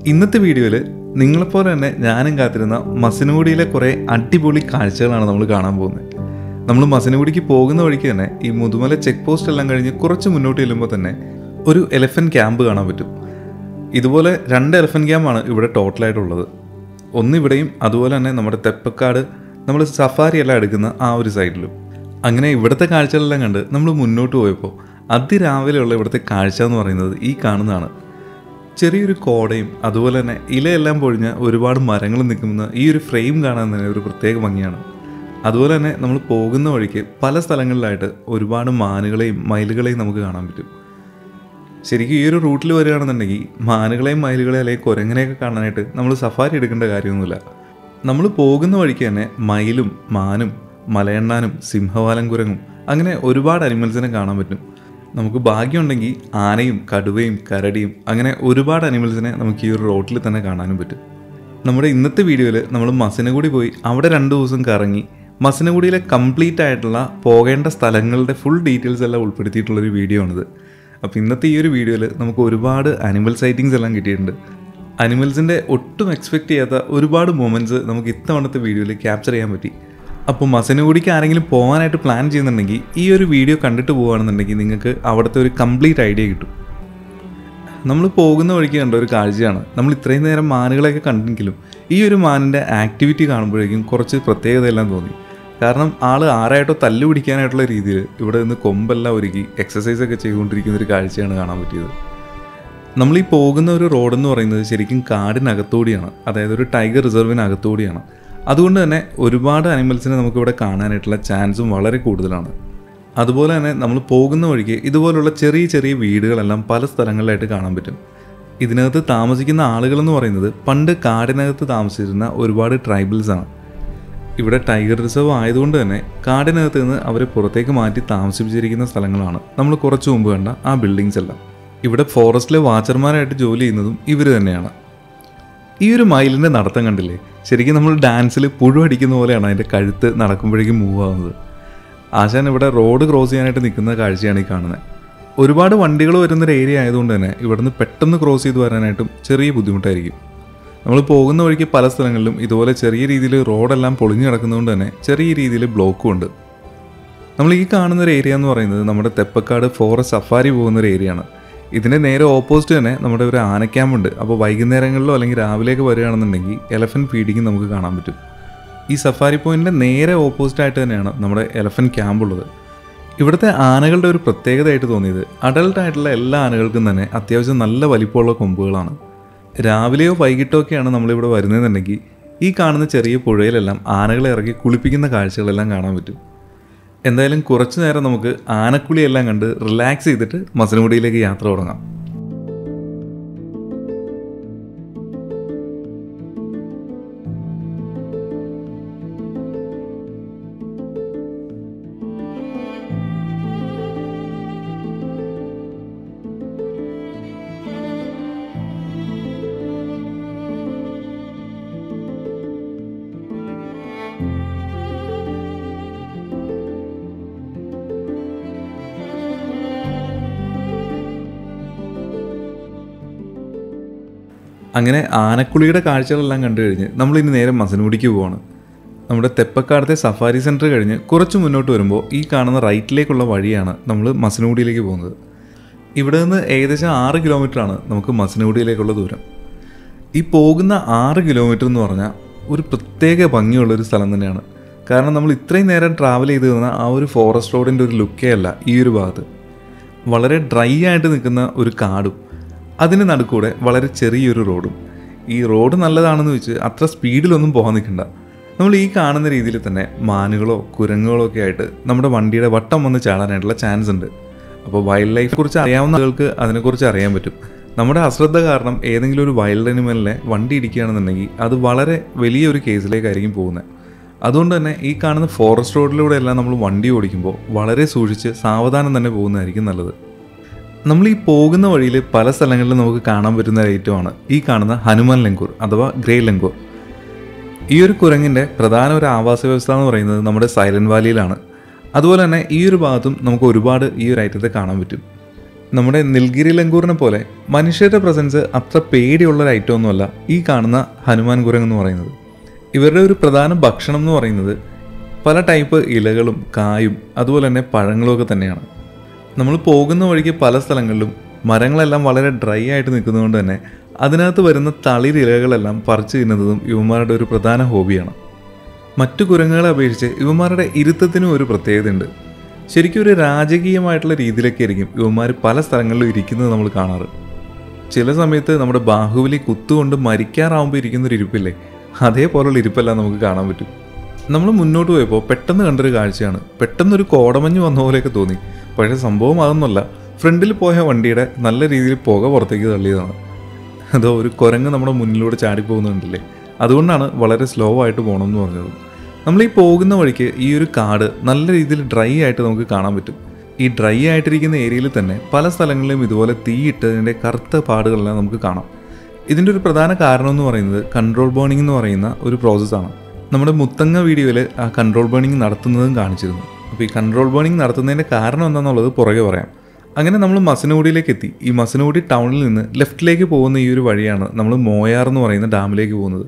ഇന്നത്തെ വീഡിയോയിൽ നിങ്ങളെപ്പോലെ തന്നെ ഞാനും കാത്തിരുന്ന മസിനഗുഡിയിലെ കുറേ അടിപൊളി കാഴ്ചകളാണ് നമ്മൾ കാണാൻ പോകുന്നത്. നമ്മൾ മസിനഗുഡിക്ക് പോകുന്ന വഴിക്ക് തന്നെ ഈ മുതുമല ചെക്ക് പോസ്റ്റ് എല്ലാം കഴിഞ്ഞ് കുറച്ച് മുന്നോട്ട് ചെല്ലുമ്പോൾ തന്നെ ഒരു എലഫൻറ്റ് ക്യാമ്പ് കാണാൻ പറ്റും. ഇതുപോലെ 2 എലഫൻറ്റ് ക്യാമ്പാണ് ഇവിടെ ടോട്ടലായിട്ടുള്ളത്. ഒന്നിവിടെയും അതുപോലെ തന്നെ നമ്മുടെ തെപ്പക്കാട് നമ്മൾ സഫാരി എല്ലാം എടുക്കുന്ന ആ ഒരു സൈഡിലും. അങ്ങനെ ഇവിടുത്തെ കാഴ്ചകളെല്ലാം കണ്ട് നമ്മൾ മുന്നോട്ട് പോയപ്പോൾ അതിരാവിലെയുള്ള ഇവിടുത്തെ കാഴ്ച എന്ന് പറയുന്നത് ഈ കാണുന്നതാണ്. ചെറിയൊരു കോടയും അതുപോലെ തന്നെ ഇലയെല്ലാം പൊഴിഞ്ഞ ഒരുപാട് മരങ്ങൾ നിൽക്കുന്ന ഈ ഒരു ഫ്രെയിം കാണാൻ തന്നെ ഒരു പ്രത്യേക ഭംഗിയാണ്. അതുപോലെ തന്നെ നമ്മൾ പോകുന്ന വഴിക്ക് പല സ്ഥലങ്ങളിലായിട്ട് ഒരുപാട് മാനുകളെയും മയിലുകളെയും നമുക്ക് കാണാൻ പറ്റും. ശരിക്കും ഈ ഒരു റൂട്ടിൽ വരികയാണെന്നുണ്ടെങ്കിൽ മാനുകളെയും മയിലുകളെയും അല്ലെങ്കിൽ കുരങ്ങനെയൊക്കെ കാണാനായിട്ട് നമ്മൾ സഫാരി എടുക്കേണ്ട കാര്യമൊന്നുമില്ല. നമ്മൾ പോകുന്ന വഴിക്ക് തന്നെ മയിലും മാനും മലയണ്ണാനും സിംഹവാലൻ കുരങ്ങും അങ്ങനെ ഒരുപാട് അനിമൽസിനെ കാണാൻ പറ്റും. നമുക്ക് ഭാഗ്യമുണ്ടെങ്കിൽ ആനയും കടുവയും കരടിയും അങ്ങനെ ഒരുപാട് അനിമൽസിനെ നമുക്ക് ഈ ഒരു റോഡിൽ തന്നെ കാണാനും പറ്റും. നമ്മുടെ ഇന്നത്തെ വീഡിയോയിൽ നമ്മൾ മസിനഗുഡി പോയി അവിടെ 2 ദിവസം കറങ്ങി മസിനഗുഡിയിലെ കംപ്ലീറ്റ് ആയിട്ടുള്ള പോകേണ്ട സ്ഥലങ്ങളുടെ ഫുൾ ഡീറ്റെയിൽസ് എല്ലാം ഉൾപ്പെടുത്തിയിട്ടുള്ളൊരു വീഡിയോ ആണിത്. അപ്പോൾ ഇന്നത്തെ ഈ ഒരു വീഡിയോയിൽ നമുക്ക് ഒരുപാട് അനിമൽ സൈറ്റിങ്സ് എല്ലാം കിട്ടിയിട്ടുണ്ട്. അനിമൽസിൻ്റെ ഒട്ടും എക്സ്പെക്റ്റ് ചെയ്യാത്ത ഒരുപാട് മൊമെൻറ്റ്സ് നമുക്ക് ഇത്തവണത്തെ വീഡിയോയിൽ ക്യാപ്ചർ ചെയ്യാൻ പറ്റി. അപ്പോൾ മസിനഗുഡിക്ക് ആരെങ്കിലും പോകാനായിട്ട് പ്ലാൻ ചെയ്യുന്നുണ്ടെങ്കിൽ ഈ ഒരു വീഡിയോ കണ്ടിട്ട് പോകുകയാണെന്നുണ്ടെങ്കിൽ നിങ്ങൾക്ക് അവിടുത്തെ ഒരു കംപ്ലീറ്റ് ഐഡിയ കിട്ടും. നമ്മൾ പോകുന്ന വഴിക്ക് കണ്ട ഒരു കാഴ്ചയാണ്. നമ്മൾ ഇത്രയും നേരം മാനുകളെയൊക്കെ കണ്ടെങ്കിലും ഈ ഒരു മാനിൻ്റെ ആക്ടിവിറ്റി കാണുമ്പോഴേക്കും കുറച്ച് പ്രത്യേകതയെല്ലാം തോന്നി. കാരണം ആരായിട്ടോ തല്ലു പിടിക്കാനായിട്ടുള്ള രീതിയിൽ ഇവിടെ നിന്ന് കൊമ്പെല്ലാം ഒരുക്കി എക്സസൈസൊക്കെ ചെയ്തുകൊണ്ടിരിക്കുന്ന ഒരു കാഴ്ചയാണ് കാണാൻ പറ്റിയത്. നമ്മളീ പോകുന്ന ഒരു റോഡെന്ന് പറയുന്നത് ശരിക്കും കാടിനകത്തുകൂടിയാണ്, അതായത് ഒരു ടൈഗർ റിസർവിനകത്തുകൂടിയാണ്. അതുകൊണ്ട് തന്നെ ഒരുപാട് അനിമൽസിനെ നമുക്കിവിടെ കാണാനായിട്ടുള്ള ചാൻസും വളരെ കൂടുതലാണ്. അതുപോലെ തന്നെ നമ്മൾ പോകുന്ന വഴിക്ക് ഇതുപോലുള്ള ചെറിയ ചെറിയ വീടുകളെല്ലാം പല സ്ഥലങ്ങളിലായിട്ട് കാണാൻ പറ്റും. ഇതിനകത്ത് താമസിക്കുന്ന ആളുകളെന്ന് പറയുന്നത് പണ്ട് കാടിനകത്ത് താമസിച്ചിരുന്ന ഒരുപാട് ട്രൈബൽസാണ്. ഇവിടെ ടൈഗർ റിസർവ് ആയതുകൊണ്ട് തന്നെ കാടിനകത്ത് നിന്ന് അവരെ പുറത്തേക്ക് മാറ്റി താമസിപ്പിച്ചിരിക്കുന്ന സ്ഥലങ്ങളാണ് നമ്മൾ കുറച്ച് മുമ്പ് കണ്ട ആ ബിൽഡിങ്സ് എല്ലാം. ഇവിടെ ഫോറസ്റ്റിലെ വാച്ചർമാരായിട്ട് ജോലി ചെയ്യുന്നതും ഇവർ തന്നെയാണ്. ഈ ഒരു മയിലിൻ്റെ നടത്തം കണ്ടില്ലേ, ശരിക്കും നമ്മൾ ഡാൻസിൽ പുഴു അടിക്കുന്ന പോലെയാണ് അതിൻ്റെ കഴുത്ത് നടക്കുമ്പോഴേക്കും മൂവ് ആവുന്നത്. ആശാൻ ഇവിടെ റോഡ് ക്രോസ് ചെയ്യാനായിട്ട് നിൽക്കുന്ന കാഴ്ചയാണ് ഈ കാണുന്നത്. ഒരുപാട് വണ്ടികൾ വരുന്നൊരു ഏരിയ ആയതുകൊണ്ട് തന്നെ ഇവിടുന്ന് പെട്ടെന്ന് ക്രോസ് ചെയ്ത് വരാനായിട്ടും ചെറിയ ബുദ്ധിമുട്ടായിരിക്കും. നമ്മൾ പോകുന്ന വഴിക്ക് പല സ്ഥലങ്ങളിലും ഇതുപോലെ ചെറിയ രീതിയിൽ റോഡെല്ലാം പൊളിഞ്ഞു കിടക്കുന്നതുകൊണ്ട് തന്നെ ചെറിയ രീതിയിൽ ബ്ലോക്കും ഉണ്ട്. നമ്മൾ ഈ കാണുന്നൊരു ഏരിയ എന്ന് പറയുന്നത് നമ്മുടെ തെപ്പക്കാട് ഫോറസ്റ്റ് സഫാരി പോകുന്നൊരു ഏരിയ ആണ്. ഇതിൻ്റെ നേരെ ഓപ്പോസിറ്റ് തന്നെ നമ്മുടെ ഒരു ആന ക്യാമ്പുണ്ട്. അപ്പോൾ വൈകുന്നേരങ്ങളിലോ അല്ലെങ്കിൽ രാവിലെയൊക്കെ വരികയാണെന്നുണ്ടെങ്കിൽ എലഫൻറ്റ് ഫീഡിങ് നമുക്ക് കാണാൻ പറ്റും. ഈ സഫാരി പോയിൻറ്റിൻ്റെ നേരെ ഓപ്പോസിറ്റായിട്ട് തന്നെയാണ് നമ്മുടെ എലഫൻറ്റ് ക്യാമ്പ് ഉള്ളത്. ഇവിടുത്തെ ആനകളുടെ ഒരു പ്രത്യേകതയായിട്ട് തോന്നിയത് അഡൾട്ടായിട്ടുള്ള എല്ലാ ആനകൾക്കും തന്നെ അത്യാവശ്യം നല്ല വലിപ്പമുള്ള കൊമ്പുകളാണ്. രാവിലെയോ വൈകിട്ടോ ഒക്കെയാണ് നമ്മളിവിടെ വരുന്നതെന്നുണ്ടെങ്കിൽ ഈ കാണുന്ന ചെറിയ പുഴയിലെല്ലാം ആനകളെ ഇറക്കി കുളിപ്പിക്കുന്ന കാഴ്ചകളെല്ലാം കാണാൻ പറ്റും. എന്തായാലും കുറച്ചു നേരം നമുക്ക് ആനക്കുളിയെല്ലാം കണ്ട് റിലാക്സ് ചെയ്തിട്ട് മസിനഗുഡിയിലേക്ക് യാത്ര തുടങ്ങാം. അങ്ങനെ ആനക്കുളിയുടെ കാഴ്ചകളെല്ലാം കണ്ടു കഴിഞ്ഞ് നമ്മളിനി നേരെ മസിനഗുഡിക്ക് പോവാണ്. നമ്മുടെ തെപ്പക്കാടത്തെ സഫാരി സെൻറ്റർ കഴിഞ്ഞ് കുറച്ച് മുന്നോട്ട് വരുമ്പോൾ ഈ കാണുന്ന റൈറ്റിലേക്കുള്ള വഴിയാണ് നമ്മൾ മസിനഗുഡിയിലേക്ക് പോകുന്നത്. ഇവിടെ നിന്ന് ഏകദേശം 6 കിലോമീറ്ററാണ് നമുക്ക് മസിനഗുഡിയിലേക്കുള്ള ദൂരം. ഈ പോകുന്ന 6 കിലോമീറ്റർ എന്ന് പറഞ്ഞാൽ ഒരു പ്രത്യേക ഭംഗിയുള്ളൊരു സ്ഥലം തന്നെയാണ്. കാരണം നമ്മൾ ഇത്രയും നേരം ട്രാവൽ ചെയ്ത് തന്ന ആ ഒരു ഫോറസ്റ്റ് റോഡിൻ്റെ ഒരു ലുക്കേ അല്ല ഈ ഒരു ഭാഗത്ത്. വളരെ ഡ്രൈ ആയിട്ട് നിൽക്കുന്ന ഒരു കാടും അതിന് നടുക്കൂടെ വളരെ ചെറിയൊരു റോഡും. ഈ റോഡ് നല്ലതാണെന്ന് വെച്ച് അത്ര സ്പീഡിലൊന്നും പോകാൻ നിൽക്കണ്ട. നമ്മൾ ഈ കാണുന്ന രീതിയിൽ തന്നെ മാനുകളോ കുരങ്ങുകളോ ഒക്കെ ആയിട്ട് നമ്മുടെ വണ്ടിയുടെ വട്ടം വന്ന് ചാടാനായിട്ടുള്ള ചാൻസ് ഉണ്ട്. അപ്പോൾ വൈൽഡ് ലൈഫിനെ കുറിച്ച് അറിയാവുന്ന ആളുകൾക്ക് അതിനെക്കുറിച്ച് അറിയാൻ പറ്റും. നമ്മുടെ അശ്രദ്ധ കാരണം ഏതെങ്കിലും ഒരു വൈൽഡ് അനിമലിനെ വണ്ടി ഇടിക്കുകയാണെന്നുണ്ടെങ്കിൽ അത് വളരെ വലിയൊരു കേസിലേക്കായിരിക്കും പോകുന്നത്. അതുകൊണ്ട് തന്നെ ഈ കാണുന്ന ഫോറസ്റ്റ് റോഡിലൂടെ എല്ലാം നമ്മൾ വണ്ടി ഓടിക്കുമ്പോൾ വളരെ സൂക്ഷിച്ച് സാവധാനം തന്നെ പോകുന്നതായിരിക്കും നല്ലത്. നമ്മൾ ഈ പോകുന്ന വഴിയിൽ പല സ്ഥലങ്ങളിലും നമുക്ക് കാണാൻ പറ്റുന്ന ഒരു ഐറ്റമാണ് ഈ കാണുന്ന ഹനുമാൻ ലങ്കൂർ അഥവാ ഗ്രേ ലങ്കൂർ. ഈ ഒരു കുരങ്ങിൻ്റെ പ്രധാന ഒരു ആവാസ വ്യവസ്ഥ എന്ന് പറയുന്നത് നമ്മുടെ സൈലന്റ് വാലിയിലാണ്. അതുപോലെ തന്നെ ഈ ഒരു ഭാഗത്തും നമുക്ക് ഒരുപാട് ഈ ഒരു ഐറ്റത്തെ കാണാൻ പറ്റും. നമ്മുടെ നിൽഗിരി ലങ്കൂറിനെ പോലെ മനുഷ്യരുടെ പ്രസൻസ് അത്ര പേടിയുള്ളൊരു ഐറ്റം ഒന്നുമല്ല ഈ കാണുന്ന ഹനുമാൻ കുരങ്ങ് എന്ന് പറയുന്നത്. ഇവരുടെ ഒരു പ്രധാന ഭക്ഷണം എന്ന് പറയുന്നത് പല ടൈപ്പ് ഇലകളും കായും അതുപോലെ തന്നെ പഴങ്ങളും ഒക്കെ തന്നെയാണ്. നമ്മൾ പോകുന്ന വഴിക്ക് പല സ്ഥലങ്ങളിലും മരങ്ങളെല്ലാം വളരെ ഡ്രൈ ആയിട്ട് നിൽക്കുന്നതുകൊണ്ട് തന്നെ അതിനകത്ത് വരുന്ന തളിരിലകളെല്ലാം പറിച്ചു തിന്നുന്നതും ഇവന്മാരുടെ ഒരു പ്രധാന ഹോബിയാണ്. മറ്റു കുരങ്ങുകളെ അപേക്ഷിച്ച് ഇവന്മാരുടെ ഇരുത്തത്തിനും ഒരു പ്രത്യേകതയുണ്ട്. ശരിക്കും ഒരു രാജകീയമായിട്ടുള്ള രീതിയിലൊക്കെ ആയിരിക്കും ഇവന്മാർ പല സ്ഥലങ്ങളിലും ഇരിക്കുന്നത് നമ്മൾ കാണാറ്. ചില സമയത്ത് നമ്മുടെ ബാഹുബലി കുത്തുകൊണ്ട് മരിക്കാറാവുമ്പോൾ ഇരിക്കുന്നൊരു ഇരിപ്പില്ലേ, അതേപോലുള്ള ഇരിപ്പെല്ലാം നമുക്ക് കാണാൻ പറ്റും. നമ്മൾ മുന്നോട്ട് പോയപ്പോൾ പെട്ടെന്ന് കണ്ടൊരു കാഴ്ചയാണ്. പെട്ടെന്നൊരു കോടമഞ്ഞ് വന്ന പോലെയൊക്കെ തോന്നി. പക്ഷേ സംഭവം അതൊന്നുമല്ല, ഫ്രണ്ടിൽ പോയ വണ്ടിയുടെ നല്ല രീതിയിൽ പുക പുറത്തേക്ക് തള്ളിയതാണ്. അതോ ഒരു കുരങ്ങ് നമ്മുടെ മുന്നിലൂടെ ചാടിപ്പോകുന്നുണ്ടല്ലേ, അതുകൊണ്ടാണ് വളരെ സ്ലോ ആയിട്ട് പോകണമെന്ന് പറഞ്ഞത്. നമ്മൾ ഈ പോകുന്ന വഴിക്ക് ഈ ഒരു കാട് നല്ല രീതിയിൽ ഡ്രൈ ആയിട്ട് നമുക്ക് കാണാൻ പറ്റും. ഈ ഡ്രൈ ആയിട്ടിരിക്കുന്ന ഏരിയയിൽ തന്നെ പല സ്ഥലങ്ങളിലും ഇതുപോലെ തീയിട്ടതിൻ്റെ കറുത്ത പാടുകളെല്ലാം നമുക്ക് കാണാം. ഇതിൻ്റെ ഒരു പ്രധാന കാരണം എന്ന് പറയുന്നത് കൺട്രോൾ ബേണിംഗ് എന്ന് പറയുന്ന ഒരു പ്രോസസ്സാണ്. നമ്മുടെ മുത്തങ്ങ വീഡിയോയിൽ ആ കൺട്രോൾ ബേണിംഗ് നടത്തുന്നതും കാണിച്ചിരുന്നു. അപ്പോൾ ഈ കൺട്രോൾ ബേണിംഗ് നടത്തുന്നതിൻ്റെ കാരണം എന്താണെന്നുള്ളത് പുറകെ പറയാം. അങ്ങനെ നമ്മൾ മസനഗുഡിയിലേക്ക് എത്തി. ഈ മസനഗുഡി ടൗണിൽ നിന്ന് ലെഫ്റ്റിലേക്ക് പോകുന്ന ഈ ഒരു വഴിയാണ് നമ്മൾ മോയാർ എന്ന് പറയുന്ന ഡാമിലേക്ക് പോകുന്നത്.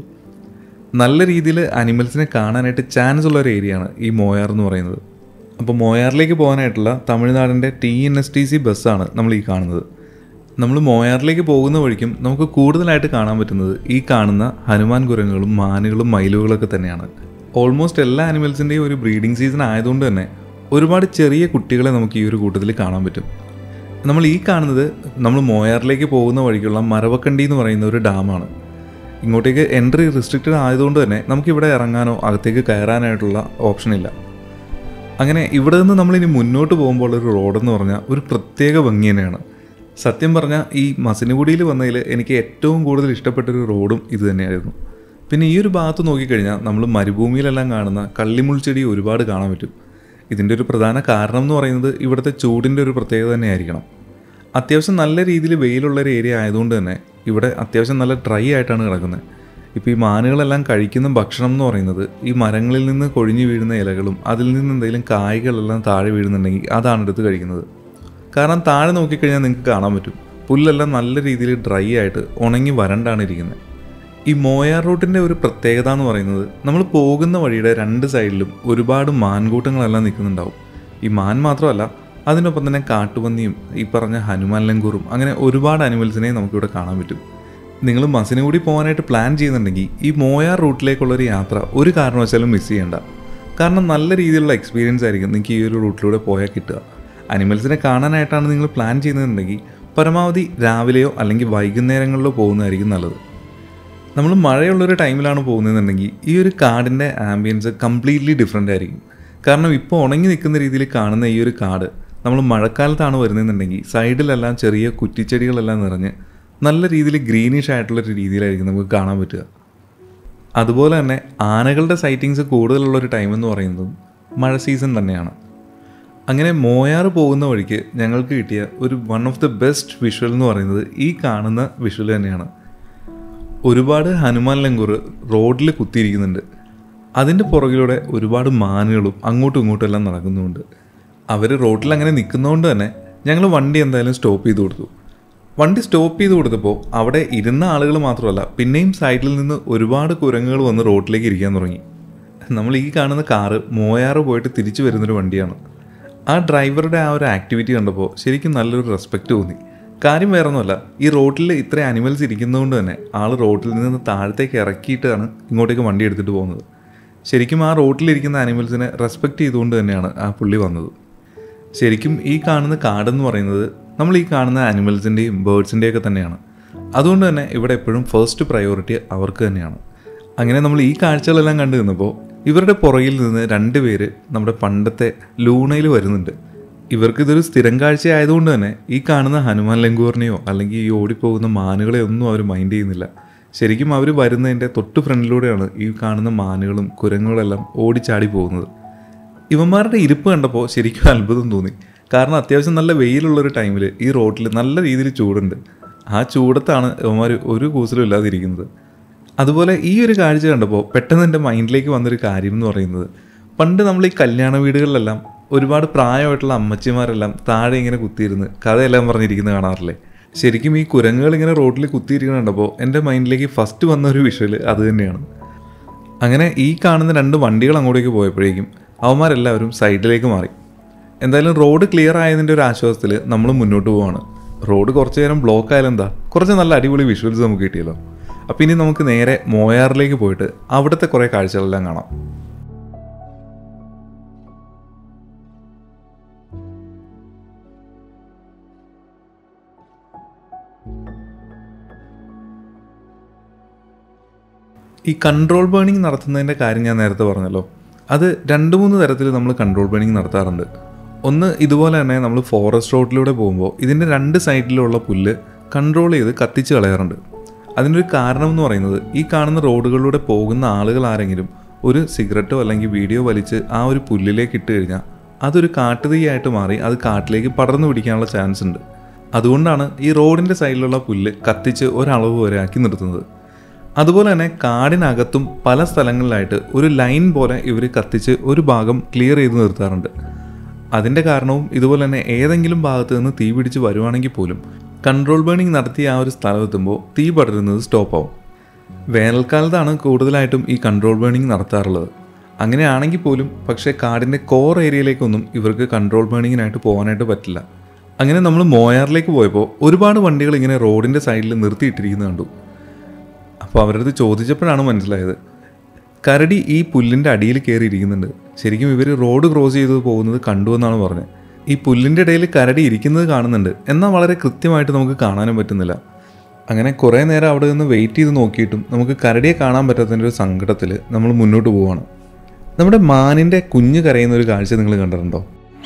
നല്ല രീതിയിൽ അനിമൽസിനെ കാണാനായിട്ട് ചാൻസ് ഉള്ള ഒരു ഏരിയയാണ് ഈ മോയാർ എന്ന് പറയുന്നത്. അപ്പോൾ മോയാറിലേക്ക് പോകാനായിട്ടുള്ള തമിഴ്നാടിൻ്റെ TNSTC ബസ്സാണ് നമ്മൾ ഈ കാണുന്നത്. നമ്മൾ മോയാറിലേക്ക് പോകുന്ന വഴിക്കും നമുക്ക് കൂടുതലായിട്ട് കാണാൻ പറ്റുന്നത് ഈ കാണുന്ന ഹനുമാൻ കുരങ്ങുകളും മാനുകളും മയിലുകളൊക്കെ തന്നെയാണ്. ഓൾമോസ്റ്റ് എല്ലാ അനിമൽസിൻ്റെയും ഒരു ബ്രീഡിംഗ് സീസൺ ആയതുകൊണ്ട് തന്നെ ഒരുപാട് ചെറിയ കുട്ടികളെ നമുക്ക് ഈ ഒരു കൂട്ടത്തിൽ കാണാൻ പറ്റും. നമ്മൾ ഈ കാണുന്നത് നമ്മൾ മോയാറിലേക്ക് പോകുന്ന വഴിക്കുള്ള മരവക്കണ്ടി എന്ന് പറയുന്ന ഒരു ഡാമാണ്. ഇങ്ങോട്ടേക്ക് എൻട്രി റിസ്ട്രിക്റ്റഡ് ആയതുകൊണ്ട് തന്നെ നമുക്കിവിടെ ഇറങ്ങാനോ അകത്തേക്ക് കയറാനായിട്ടുള്ള ഓപ്ഷനില്ല. അങ്ങനെ ഇവിടെ നിന്ന് നമ്മളിനി മുന്നോട്ട് പോകുമ്പോൾ ഒരു റോഡെന്ന് പറഞ്ഞാൽ ഒരു പ്രത്യേക ഭംഗി തന്നെയാണ്. സത്യം പറഞ്ഞാൽ ഈ മസനഗുഡിയിൽ വന്നതിൽ എനിക്ക് ഏറ്റവും കൂടുതൽ ഇഷ്ടപ്പെട്ടൊരു റോഡും ഇത് തന്നെയായിരുന്നു. പിന്നെ ഈ ഒരു ഭാഗത്ത് നോക്കിക്കഴിഞ്ഞാൽ നമ്മൾ മരുഭൂമിയിലെല്ലാം കാണുന്ന കള്ളിമുൾച്ചെടി ഒരുപാട് കാണാൻ പറ്റും. ഇതിൻ്റെ ഒരു പ്രധാന കാരണം എന്ന് പറയുന്നത് ഇവിടുത്തെ ചൂടിൻ്റെ ഒരു പ്രത്യേകത തന്നെയായിരിക്കണം. അത്യാവശ്യം നല്ല രീതിയിൽ വെയിലുള്ളൊരു ഏരിയ ആയതുകൊണ്ട് തന്നെ ഇവിടെ അത്യാവശ്യം നല്ല ഡ്രൈ ആയിട്ടാണ് കിടക്കുന്നത്. ഇപ്പോൾ ഈ മാനുകളെല്ലാം കഴിക്കുന്ന ഭക്ഷണം എന്ന് പറയുന്നത് ഈ മരങ്ങളിൽ നിന്ന് കൊഴിഞ്ഞു വീഴുന്ന ഇലകളും അതിൽ നിന്ന് എന്തെങ്കിലും കായ്കളെല്ലാം താഴെ വീഴുന്നുണ്ടെങ്കിൽ അതാണ് എടുത്ത് കഴിക്കുന്നത്. കാരണം താഴെ നോക്കിക്കഴിഞ്ഞാൽ നിങ്ങൾക്ക് കാണാൻ പറ്റും പുല്ലെല്ലാം നല്ല രീതിയിൽ ഡ്രൈ ആയിട്ട് ഉണങ്ങി വരണ്ടാണ് ഇരിക്കുന്നത്. ഈ മോയാർ റൂട്ടിൻ്റെ ഒരു പ്രത്യേകത എന്ന് പറയുന്നത് നമ്മൾ പോകുന്ന വഴിയുടെ രണ്ട് സൈഡിലും ഒരുപാട് മാൻകൂട്ടങ്ങളെല്ലാം നിൽക്കുന്നുണ്ടാവും. ഈ മാൻ മാത്രമല്ല, അതിനൊപ്പം തന്നെ കാട്ടുപന്നിയും ഈ പറഞ്ഞ ഹനുമാൻ ലങ്കൂറും അങ്ങനെ ഒരുപാട് അനിമൽസിനെ നമുക്കിവിടെ കാണാൻ പറ്റും. നിങ്ങൾ മസനഗുഡി പോകാനായിട്ട് പ്ലാൻ ചെയ്യുന്നുണ്ടെങ്കിൽ ഈ മോയാർ റൂട്ടിലേക്കുള്ളൊരു യാത്ര ഒരു കാരണവശാലും മിസ് ചെയ്യേണ്ട. കാരണം നല്ല രീതിയിലുള്ള എക്സ്പീരിയൻസ് ആയിരിക്കും നിങ്ങൾക്ക് ഈ ഒരു റൂട്ടിലൂടെ പോയാൽ കിട്ടുക. അനിമൽസിനെ കാണാനായിട്ടാണ് നിങ്ങൾ പ്ലാൻ ചെയ്യുന്നുണ്ടെങ്കിൽ പരമാവധി രാവിലെയോ അല്ലെങ്കിൽ വൈകുന്നേരങ്ങളിലോ പോകുന്നതായിരിക്കും നല്ലത്. നമ്മൾ മഴയുള്ളൊരു ടൈമിലാണ് പോകുന്നതെന്നുണ്ടെങ്കിൽ ഈ ഒരു കാടിൻ്റെ ആംബിയൻസ് കംപ്ലീറ്റ്ലി ഡിഫറെൻ്റ് ആയിരിക്കും. കാരണം ഇപ്പോൾ ഉണങ്ങി നിൽക്കുന്ന രീതിയിൽ കാണുന്ന ഈ ഒരു കാട് നമ്മൾ മഴക്കാലത്താണ് വരുന്നതെന്നുണ്ടെങ്കിൽ സൈഡിലെല്ലാം ചെറിയ കുറ്റിച്ചെടികളെല്ലാം നിറഞ്ഞ് നല്ല രീതിയിൽ ഗ്രീനിഷ് ആയിട്ടുള്ളൊരു രീതിയിലായിരിക്കും നമുക്ക് കാണാൻ പറ്റുക. അതുപോലെ തന്നെ ആനകളുടെ സൈറ്റിങ്സ് കൂടുതലുള്ളൊരു ടൈം എന്ന് പറയുന്നതും മഴ സീസൺ തന്നെയാണ്. അങ്ങനെ മോയാർ പോകുന്ന വഴിക്ക് ഞങ്ങൾക്ക് കിട്ടിയ ഒരു one of the best visual എന്ന് പറയുന്നത് ഈ കാണുന്ന വിഷ്വൽ തന്നെയാണ്. ഒരുപാട് ഹനുമാൻ ലങ്കൂർ റോഡിൽ കുത്തിയിരിക്കുന്നുണ്ട്. അതിൻ്റെ പുറകിലൂടെ ഒരുപാട് മാനുകളും അങ്ങോട്ടും ഇങ്ങോട്ടും എല്ലാം നടക്കുന്നുമുണ്ട്. അവർ റോഡിൽ അങ്ങനെ നിൽക്കുന്നതുകൊണ്ട് തന്നെ ഞങ്ങൾ വണ്ടി എന്തായാലും സ്റ്റോപ്പ് ചെയ്ത് കൊടുത്തു. വണ്ടി സ്റ്റോപ്പ് ചെയ്ത് കൊടുത്തപ്പോൾ അവിടെ ഇരുന്ന ആളുകൾ മാത്രമല്ല, പിന്നെയും സൈഡിൽ നിന്ന് ഒരുപാട് കുരങ്ങുകൾ വന്ന് റോഡിലേക്ക് ഇരിക്കാൻ തുടങ്ങി. നമ്മൾ ഈ കാണുന്ന കാറ് മോയാർ പോയിട്ട് തിരിച്ചു വരുന്നൊരു വണ്ടിയാണ്. ആ ഡ്രൈവറുടെ ആ ഒരു ആക്ടിവിറ്റി കണ്ടപ്പോൾ ശരിക്കും നല്ലൊരു റെസ്പെക്റ്റ് തോന്നി. കാര്യം വേറെ ഒന്നുമല്ല, ഈ റോഡിൽ ഇത്ര അനിമൽസ് ഇരിക്കുന്നതുകൊണ്ട് തന്നെ ആൾ റോഡിൽ നിന്ന് താഴത്തേക്ക് ഇറക്കിയിട്ടാണ് ഇങ്ങോട്ടേക്ക് വണ്ടി എടുത്തിട്ട് പോകുന്നത്. ശരിക്കും ആ റോഡിലിരിക്കുന്ന അനിമൽസിനെ റെസ്പെക്റ്റ് ചെയ്തുകൊണ്ട് തന്നെയാണ് ആ പുള്ളി വന്നത്. ശരിക്കും ഈ കാണുന്ന കാടെന്ന് പറയുന്നത് നമ്മൾ ഈ കാണുന്ന അനിമൽസിൻ്റെയും ബേർഡ്സിൻ്റെയൊക്കെ തന്നെയാണ്. അതുകൊണ്ട് തന്നെ ഇവിടെ എപ്പോഴും ഫസ്റ്റ് പ്രയോറിറ്റി അവർക്ക് തന്നെയാണ്. അങ്ങനെ നമ്മൾ ഈ കാഴ്ചകളെല്ലാം കണ്ടു നിന്നപ്പോൾ ഇവരുടെ പുറകിൽ നിന്ന് 2 പേര് നമ്മുടെ പണ്ടത്തെ ലൂണയിൽ വരുന്നുണ്ട്. ഇവർക്കിതൊരു സ്ഥിരം കാഴ്ച ആയതുകൊണ്ട് തന്നെ ഈ കാണുന്ന ഹനുമാൻ ലങ്കൂറിനെയോ അല്ലെങ്കിൽ ഈ ഓടിപ്പോകുന്ന മാനുകളെയോ ഒന്നും അവർ മൈൻഡ് ചെയ്യുന്നില്ല. ശരിക്കും അവർ വരുന്നതിൻ്റെ തൊട്ട് ഫ്രണ്ടിലൂടെയാണ് ഈ കാണുന്ന മാനുകളും കുരങ്ങുകളെല്ലാം ഓടിച്ചാടി പോകുന്നത്. ഇവന്മാരുടെ ഇരിപ്പ് കണ്ടപ്പോൾ ശരിക്കും അത്ഭുതം തോന്നി. കാരണം അത്യാവശ്യം നല്ല വെയിലുള്ളൊരു ടൈമിൽ ഈ റോഡിൽ നല്ല രീതിയിൽ ചൂടുണ്ട്. ആ ചൂടത്താണ് ഇവന്മാർ ഒരു കൂസലും ഇല്ലാതിരിക്കുന്നത്. അതുപോലെ ഈ ഒരു കാഴ്ച കണ്ടപ്പോൾ പെട്ടെന്ന് എൻ്റെ മൈൻഡിലേക്ക് വന്നൊരു കാര്യം എന്ന് പറയുന്നത്, പണ്ട് നമ്മൾ ഈ കല്യാണ വീടുകളിലെല്ലാം ഒരുപാട് പ്രായമായിട്ടുള്ള അമ്മച്ചിമാരെല്ലാം താഴെ ഇങ്ങനെ കുത്തിയിരുന്ന് കഥയെല്ലാം പറഞ്ഞിരിക്കുന്നത് കാണാറില്ലേ? ശരിക്കും ഈ കുരങ്ങുകൾ ഇങ്ങനെ റോഡിൽ കുത്തിയിരിക്കുന്നുണ്ടപ്പോൾ എൻ്റെ മൈൻഡിലേക്ക് ഫസ്റ്റ് വന്ന ഒരു വിഷ്വൽ അത് തന്നെയാണ്. അങ്ങനെ ഈ കാണുന്ന 2 വണ്ടികൾ അങ്ങോട്ടേക്ക് പോയപ്പോഴേക്കും അവന്മാരെല്ലാവരും സൈഡിലേക്ക് മാറി. എന്തായാലും റോഡ് ക്ലിയർ ആയതിൻ്റെ ഒരു ആശ്വാസത്തിൽ നമ്മൾ മുന്നോട്ട് പോവാണ്. റോഡ് കുറച്ച് നേരം ബ്ലോക്ക് ആയാലും എന്താ, കുറച്ച് നല്ല അടിപൊളി വിഷ്വൽസ് നമുക്ക് കിട്ടിയല്ലോ. അപ്പോൾ ഇനി നമുക്ക് നേരെ മോയാറിലേക്ക് പോയിട്ട് അവിടുത്തെ കുറേ കാഴ്ചകളെല്ലാം കാണാം. ഈ കൺട്രോൾ ബേണിംഗ് നടത്തുന്നതിൻ്റെ കാര്യം ഞാൻ നേരത്തെ പറഞ്ഞല്ലോ. അത് 2-3 തരത്തിൽ നമ്മൾ കൺട്രോൾ ബേണിംഗ് നടത്താറുണ്ട്. ഒന്ന്, ഇതുപോലെ തന്നെ നമ്മൾ ഫോറസ്റ്റ് റോഡിലൂടെ പോകുമ്പോൾ ഇതിൻ്റെ 2 സൈഡിലുള്ള പുല്ല് കൺട്രോൾ ചെയ്ത് കത്തിച്ച് കളയാറുണ്ട്. അതിനൊരു കാരണം എന്ന് പറയുന്നത്, ഈ കാണുന്ന റോഡുകളിലൂടെ പോകുന്ന ആളുകൾ ആരെങ്കിലും ഒരു സിഗരറ്റോ അല്ലെങ്കിൽ വീഡിയോ വലിച്ച് ആ ഒരു പുല്ലിലേക്ക് ഇട്ട് കഴിഞ്ഞാൽ അതൊരു കാട്ടുതീയായിട്ട് മാറി അത് കാട്ടിലേക്ക് പടർന്നു പിടിക്കാനുള്ള ചാൻസ് ഉണ്ട്. അതുകൊണ്ടാണ് ഈ റോഡിൻ്റെ സൈഡിലുള്ള പുല്ല് കത്തിച്ച് ഒരളവ് വരെ ആക്കി നിർത്തുന്നത്. അതുപോലെ തന്നെ കാടിനകത്തും പല സ്ഥലങ്ങളിലായിട്ട് ഒരു ലൈൻ പോലെ ഇവർ കത്തിച്ച് ഒരു ഭാഗം ക്ലിയർ ചെയ്ത് നിർത്താറുണ്ട്. അതിൻ്റെ കാരണവും ഇതുപോലെ തന്നെ ഏതെങ്കിലും ഭാഗത്ത് നിന്ന് തീ പിടിച്ച് വരുവാണെങ്കിൽ പോലും കൺട്രോൾ ബേണിംഗ് നടത്തിയ ആ ഒരു സ്ഥലത്തെത്തുമ്പോൾ തീ പടരുന്നത് സ്റ്റോപ്പാവും. വേനൽക്കാലത്താണ് കൂടുതലായിട്ടും ഈ കൺട്രോൾ ബേണിംഗ് നടത്താറുള്ളത്. അങ്ങനെയാണെങ്കിൽ പോലും പക്ഷേ കാടിൻ്റെ കോർ ഏരിയയിലേക്കൊന്നും ഇവർക്ക് കൺട്രോൾ ബേണിങ്ങിനായിട്ട് പോകാനായിട്ട് പറ്റില്ല. അങ്ങനെ നമ്മൾ മോയാറിലേക്ക് പോയപ്പോൾ ഒരുപാട് വണ്ടികൾ ഇങ്ങനെ റോഡിൻ്റെ സൈഡിൽ നിർത്തിയിട്ടിരിക്കുന്നത് കണ്ടു. അപ്പോൾ അവരുടെ അടുത്ത് ചോദിച്ചപ്പോഴാണ് മനസ്സിലായത്, കരടി ഈ പുല്ലിൻ്റെ അടിയിൽ കയറിയിരിക്കുന്നുണ്ട്. ശരിക്കും ഇവർ റോഡ് ക്രോസ് ചെയ്ത് പോകുന്നത് കണ്ടു എന്നാണ് പറഞ്ഞത്. ഈ പുല്ലിൻ്റെ ഇടയിൽ കരടി ഇരിക്കുന്നത് കാണുന്നുണ്ട്, എന്നാൽ വളരെ കൃത്യമായിട്ട് നമുക്ക് കാണാനും പറ്റുന്നില്ല. അങ്ങനെ കുറേ നേരം അവിടെ നിന്ന് വെയിറ്റ് ചെയ്ത് നോക്കിയിട്ടും നമുക്ക് കരടിയെ കാണാൻ പറ്റാത്തതിൻ്റെ ഒരു സങ്കടത്തിൽ നമ്മൾ മുന്നോട്ട് പോവുകയാണ്. നമ്മുടെ മാനിൻ്റെ കുഞ്ഞ് കരയുന്ന ഒരു കാഴ്ച നിങ്ങൾ കണ്ടിട്ടുണ്ടോ?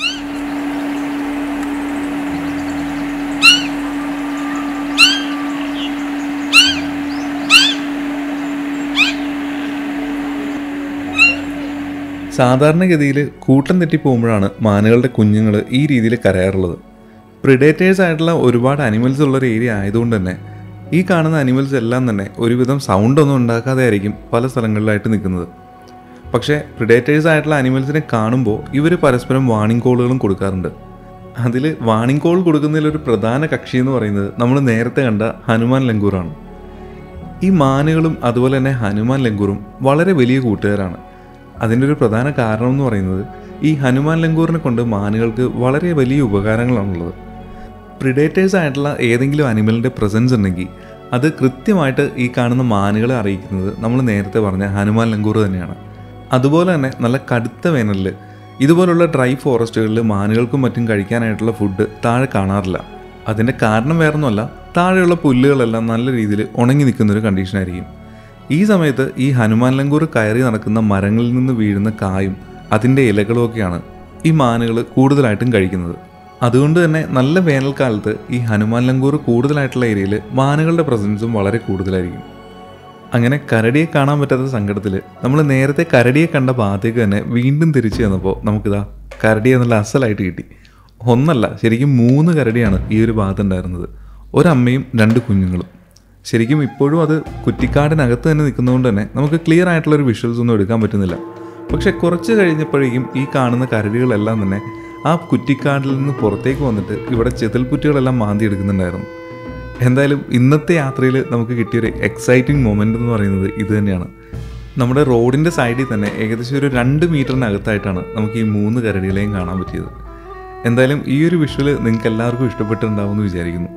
സാധാരണഗതിയിൽ കൂട്ടം തെറ്റി പോകുമ്പോഴാണ് മാനുകളുടെ കുഞ്ഞുങ്ങൾ ഈ രീതിയിൽ കരയാറുള്ളത്. പ്രിഡേറ്റേഴ്സ് ആയിട്ടുള്ള ഒരുപാട് അനിമൽസ് ഉള്ളൊരു ഏരിയ ആയതുകൊണ്ട് തന്നെ ഈ കാണുന്ന അനിമൽസ് എല്ലാം തന്നെ ഒരുവിധം സൗണ്ടൊന്നും ഉണ്ടാക്കാതെ ആയിരിക്കും പല സ്ഥലങ്ങളിലായിട്ട് നിൽക്കുന്നത്. പക്ഷേ പ്രിഡേറ്റേഴ്സ് ആയിട്ടുള്ള അനിമൽസിനെ കാണുമ്പോൾ ഇവർ പരസ്പരം വാണിംഗ് കോളുകളും കൊടുക്കാറുണ്ട്. അതിൽ വാണിംഗ് കോൾ കൊടുക്കുന്നതിലൊരു പ്രധാന കക്ഷി എന്ന് പറയുന്നത് നമ്മൾ നേരത്തെ കണ്ട ഹനുമാൻ ലങ്കൂറാണ്. ഈ മാനുകളും അതുപോലെ തന്നെ ഹനുമാൻ ലങ്കൂറും വളരെ വലിയ കൂട്ടുകാരാണ്. അതിൻ്റെ ഒരു പ്രധാന കാരണം എന്ന് പറയുന്നത്, ഈ ഹനുമാൻ ലങ്കൂറിനെ കൊണ്ട് മാനുകൾക്ക് വളരെ വലിയ ഉപകാരങ്ങളാണുള്ളത്. പ്രിഡേറ്റേഴ്സ് ആയിട്ടുള്ള ഏതെങ്കിലും അനിമലിൻ്റെ പ്രസൻസ് ഉണ്ടെങ്കിൽ അത് കൃത്യമായിട്ട് ഈ കാണുന്ന മാനുകളെ അറിയിക്കുന്നത് നമ്മൾ നേരത്തെ പറഞ്ഞ ഹനുമാൻ ലങ്കൂർ തന്നെയാണ്. അതുപോലെ തന്നെ നല്ല കടുത്ത വേനലിൽ ഇതുപോലുള്ള ഡ്രൈ ഫോറസ്റ്റുകളിൽ മാനുകൾക്കും മറ്റും കഴിക്കാനായിട്ടുള്ള ഫുഡ് താഴെ കാണാറില്ല. അതിൻ്റെ കാരണം വേറൊന്നുമല്ല, താഴെയുള്ള പുല്ലുകളെല്ലാം നല്ല രീതിയിൽ ഉണങ്ങി നിൽക്കുന്നൊരു കണ്ടീഷനായിരിക്കും. ഈ സമയത്ത് ഈ ഹനുമാൻ ലങ്കൂർ കയറി നടക്കുന്ന മരങ്ങളിൽ നിന്ന് വീഴുന്ന കായും അതിൻ്റെ ഇലകളുമൊക്കെയാണ് ഈ മാനുകൾ കൂടുതലായിട്ടും കഴിക്കുന്നത്. അതുകൊണ്ട് തന്നെ നല്ല വേനൽക്കാലത്ത് ഈ ഹനുമാൻ ലങ്കൂർ കൂടുതലായിട്ടുള്ള ഏരിയയിൽ മാനുകളുടെ പ്രസൻസും വളരെ കൂടുതലായിരിക്കും. അങ്ങനെ കരടിയെ കാണാൻ പറ്റാത്ത സങ്കടത്തിൽ നമ്മൾ നേരത്തെ കരടിയെ കണ്ട ഭാഗത്തേക്ക് തന്നെ വീണ്ടും തിരിച്ചു ചെന്നപ്പോൾ നമുക്കിതാ കരടിയെ നല്ല അസലായിട്ട് കിട്ടി. ഒന്നല്ല, ശരിക്കും 3 കരടിയാണ് ഈ ഒരു ഭാഗത്തുണ്ടായിരുന്നത്. ഒരമ്മയും 2 കുഞ്ഞുങ്ങളും. ശരിക്കും ഇപ്പോഴും അത് കുറ്റിക്കാടിനകത്ത് തന്നെ നിൽക്കുന്നതുകൊണ്ട് തന്നെ നമുക്ക് ക്ലിയർ ആയിട്ടുള്ളൊരു വിഷ്വൽസ് ഒന്നും എടുക്കാൻ പറ്റുന്നില്ല. പക്ഷെ കുറച്ച് കഴിഞ്ഞപ്പോഴേക്കും ഈ കാണുന്ന കരടികളെല്ലാം തന്നെ ആ കുറ്റിക്കാടിൽ നിന്ന് പുറത്തേക്ക് വന്നിട്ട് ഇവിടെ ചെതൽപ്പുറ്റുകളെല്ലാം മാന്തി എടുക്കുന്നുണ്ടായിരുന്നു. എന്തായാലും ഇന്നത്തെ യാത്രയിൽ നമുക്ക് കിട്ടിയൊരു എക്സൈറ്റിംഗ് മൊമെൻ്റ് എന്ന് പറയുന്നത് ഇത് തന്നെയാണ്. നമ്മുടെ റോഡിൻ്റെ സൈഡിൽ തന്നെ ഏകദേശം ഒരു 2 മീറ്ററിനകത്തായിട്ടാണ് നമുക്ക് ഈ 3 കരടികളെയും കാണാൻ പറ്റിയത്. എന്തായാലും ഈ ഒരു വിഷ്വൽ നിങ്ങൾക്ക് എല്ലാവർക്കും ഇഷ്ടപ്പെട്ടിട്ടുണ്ടാവുമെന്ന് വിചാരിക്കുന്നു.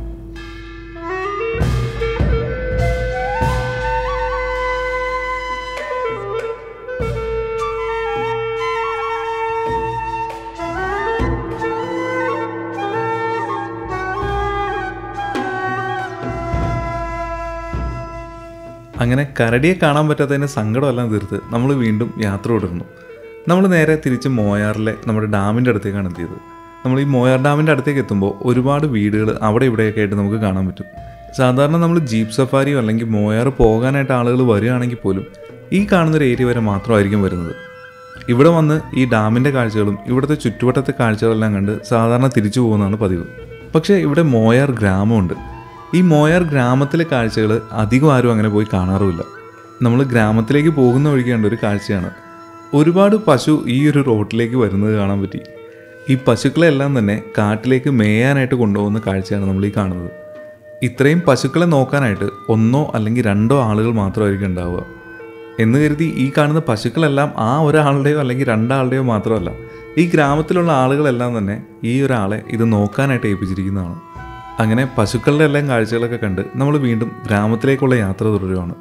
അങ്ങനെ കരടിയെ കാണാൻ പറ്റാത്തതിൻ്റെ സങ്കടമെല്ലാം തീർത്ത് നമ്മൾ വീണ്ടും യാത്ര തുടർന്നു. നമ്മൾ നേരെ തിരിച്ച് മോയാറിലെ നമ്മുടെ ഡാമിൻ്റെ അടുത്തേക്കാണ് എത്തിയത്. നമ്മൾ ഈ മോയാർ ഡാമിൻ്റെ അടുത്തേക്ക് എത്തുമ്പോൾ ഒരുപാട് വീടുകൾ അവിടെ ഇവിടെയൊക്കെ ആയിട്ട് നമുക്ക് കാണാൻ പറ്റും. സാധാരണ നമ്മൾ ജീപ്പ് സഫാരിയോ അല്ലെങ്കിൽ മോയാർ പോകാനായിട്ട് ആളുകൾ വരികയാണെങ്കിൽ പോലും ഈ കാണുന്നൊരു ഏരിയ വരെ മാത്രമായിരിക്കും വരുന്നത്. ഇവിടെ വന്ന് ഈ ഡാമിൻ്റെ കാഴ്ചകളും ഇവിടുത്തെ ചുറ്റുവട്ടത്തെ കാഴ്ചകളെല്ലാം കണ്ട് സാധാരണ തിരിച്ചു പോകുന്നതാണ് പതിവ്. പക്ഷേ ഇവിടെ മോയാർ ഗ്രാമമുണ്ട്. ഈ മോയാർ ഗ്രാമത്തിലെ കാഴ്ചകൾ അധികം ആരും അങ്ങനെ പോയി കാണാറുമില്ല. നമ്മൾ ഗ്രാമത്തിലേക്ക് പോകുന്ന വഴിക്കേണ്ട ഒരു കാഴ്ചയാണ് ഒരുപാട് പശു ഈ ഒരു റോഡിലേക്ക് വരുന്നത് കാണാൻ പറ്റി. ഈ പശുക്കളെല്ലാം തന്നെ കാട്ടിലേക്ക് മേയാനായിട്ട് കൊണ്ടുപോകുന്ന കാഴ്ചയാണ് നമ്മൾ ഈ കാണുന്നത്. ഇത്രയും പശുക്കളെ നോക്കാനായിട്ട് ഒന്നോ അല്ലെങ്കിൽ രണ്ടോ ആളുകൾ മാത്രമായിരിക്കും ഉണ്ടാവുക എന്ന് കരുതി ഈ കാണുന്ന പശുക്കളെല്ലാം ആ ഒരാളുടെയോ അല്ലെങ്കിൽ രണ്ടാളുടെയോ മാത്രമല്ല. ഈ ഗ്രാമത്തിലുള്ള ആളുകളെല്ലാം തന്നെ ഈ ഒരാളെ ഇത് നോക്കാനായിട്ട് ഏൽപ്പിച്ചിരിക്കുന്നതാണ്. അങ്ങനെ പശുക്കളുടെ എല്ലാം കാഴ്ചകളൊക്കെ കണ്ട് നമ്മൾ വീണ്ടും ഗ്രാമത്തിലേക്കുള്ള യാത്ര തുടരുകയാണ്.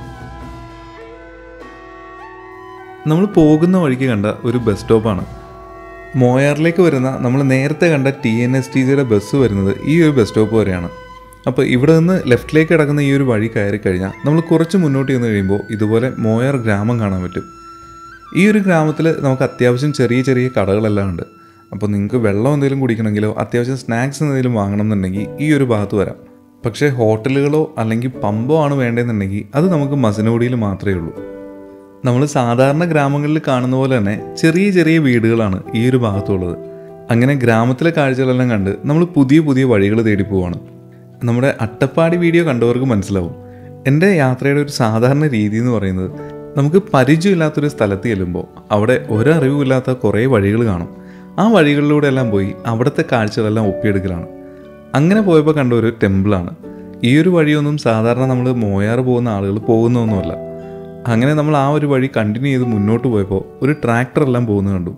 നമ്മൾ പോകുന്ന വഴിക്ക് കണ്ട ഒരു ബസ് സ്റ്റോപ്പാണ്. മോയാറിലേക്ക് വരുന്ന നമ്മൾ നേരത്തെ കണ്ട TNSTCയുടെ ബസ് വരുന്നത് ഈ ഒരു ബസ് സ്റ്റോപ്പ് വരെയാണ്. അപ്പോൾ ഇവിടെ നിന്ന് ലെഫ്റ്റിലേക്ക് കിടക്കുന്ന ഈ ഒരു വഴി കയറി കഴിഞ്ഞാൽ നമ്മൾ കുറച്ച് മുന്നോട്ട് ചെന്ന് കഴിയുമ്പോൾ ഇതുപോലെ മോയാർ ഗ്രാമം കാണാൻ പറ്റും. ഈ ഒരു ഗ്രാമത്തിൽ നമുക്ക് അത്യാവശ്യം ചെറിയ ചെറിയ കടകളെല്ലാം ഉണ്ട്. അപ്പോൾ നിങ്ങൾക്ക് വെള്ളം എന്തെങ്കിലും കുടിക്കണമെങ്കിലോ അത്യാവശ്യം സ്നാക്സ് എന്തെങ്കിലും വാങ്ങണം എന്നുണ്ടെങ്കിൽ ഈ ഒരു ഭാഗത്ത് വരാം. പക്ഷേ ഹോട്ടലുകളോ അല്ലെങ്കിൽ പമ്പോ ആണ് വേണ്ടതെന്നുണ്ടെങ്കിൽ അത് നമുക്ക് മസനഗുഡിയിൽ മാത്രമേ ഉള്ളൂ. നമ്മൾ സാധാരണ ഗ്രാമങ്ങളിൽ കാണുന്ന പോലെ തന്നെ ചെറിയ ചെറിയ വീടുകളാണ് ഈ ഒരു ഭാഗത്തുള്ളത്. അങ്ങനെ ഗ്രാമത്തിലെ കാഴ്ചകളെല്ലാം കണ്ട് നമ്മൾ പുതിയ പുതിയ വഴികൾ തേടി പോവാണ്. നമ്മുടെ അട്ടപ്പാടി വീഡിയോ കണ്ടവർക്ക് മനസ്സിലാവും. എൻ്റെ യാത്രയുടെ ഒരു സാധാരണ രീതി എന്ന് പറയുന്നത്, നമുക്ക് പരിചയമില്ലാത്തൊരു സ്ഥലത്ത് ചെല്ലുമ്പോൾ അവിടെ ഒരറിവുമില്ലാത്ത കുറേ വഴികൾ കാണും. ആ വഴികളിലൂടെ എല്ലാം പോയി അവിടുത്തെ കാഴ്ചകളെല്ലാം ഒപ്പിയെടുക്കലാണ്. അങ്ങനെ പോയപ്പോൾ കണ്ട ഒരു ടെമ്പിളാണ്. ഈ ഒരു വഴിയൊന്നും സാധാരണ നമ്മൾ മോയാർ പോകുന്ന ആളുകൾ പോകുന്നൊന്നുമല്ല. അങ്ങനെ നമ്മൾ ആ ഒരു വഴി കണ്ടിന്യൂ ചെയ്ത് മുന്നോട്ട് പോയപ്പോൾ ഒരു ട്രാക്ടറെല്ലാം പോകുന്നത് കണ്ടു.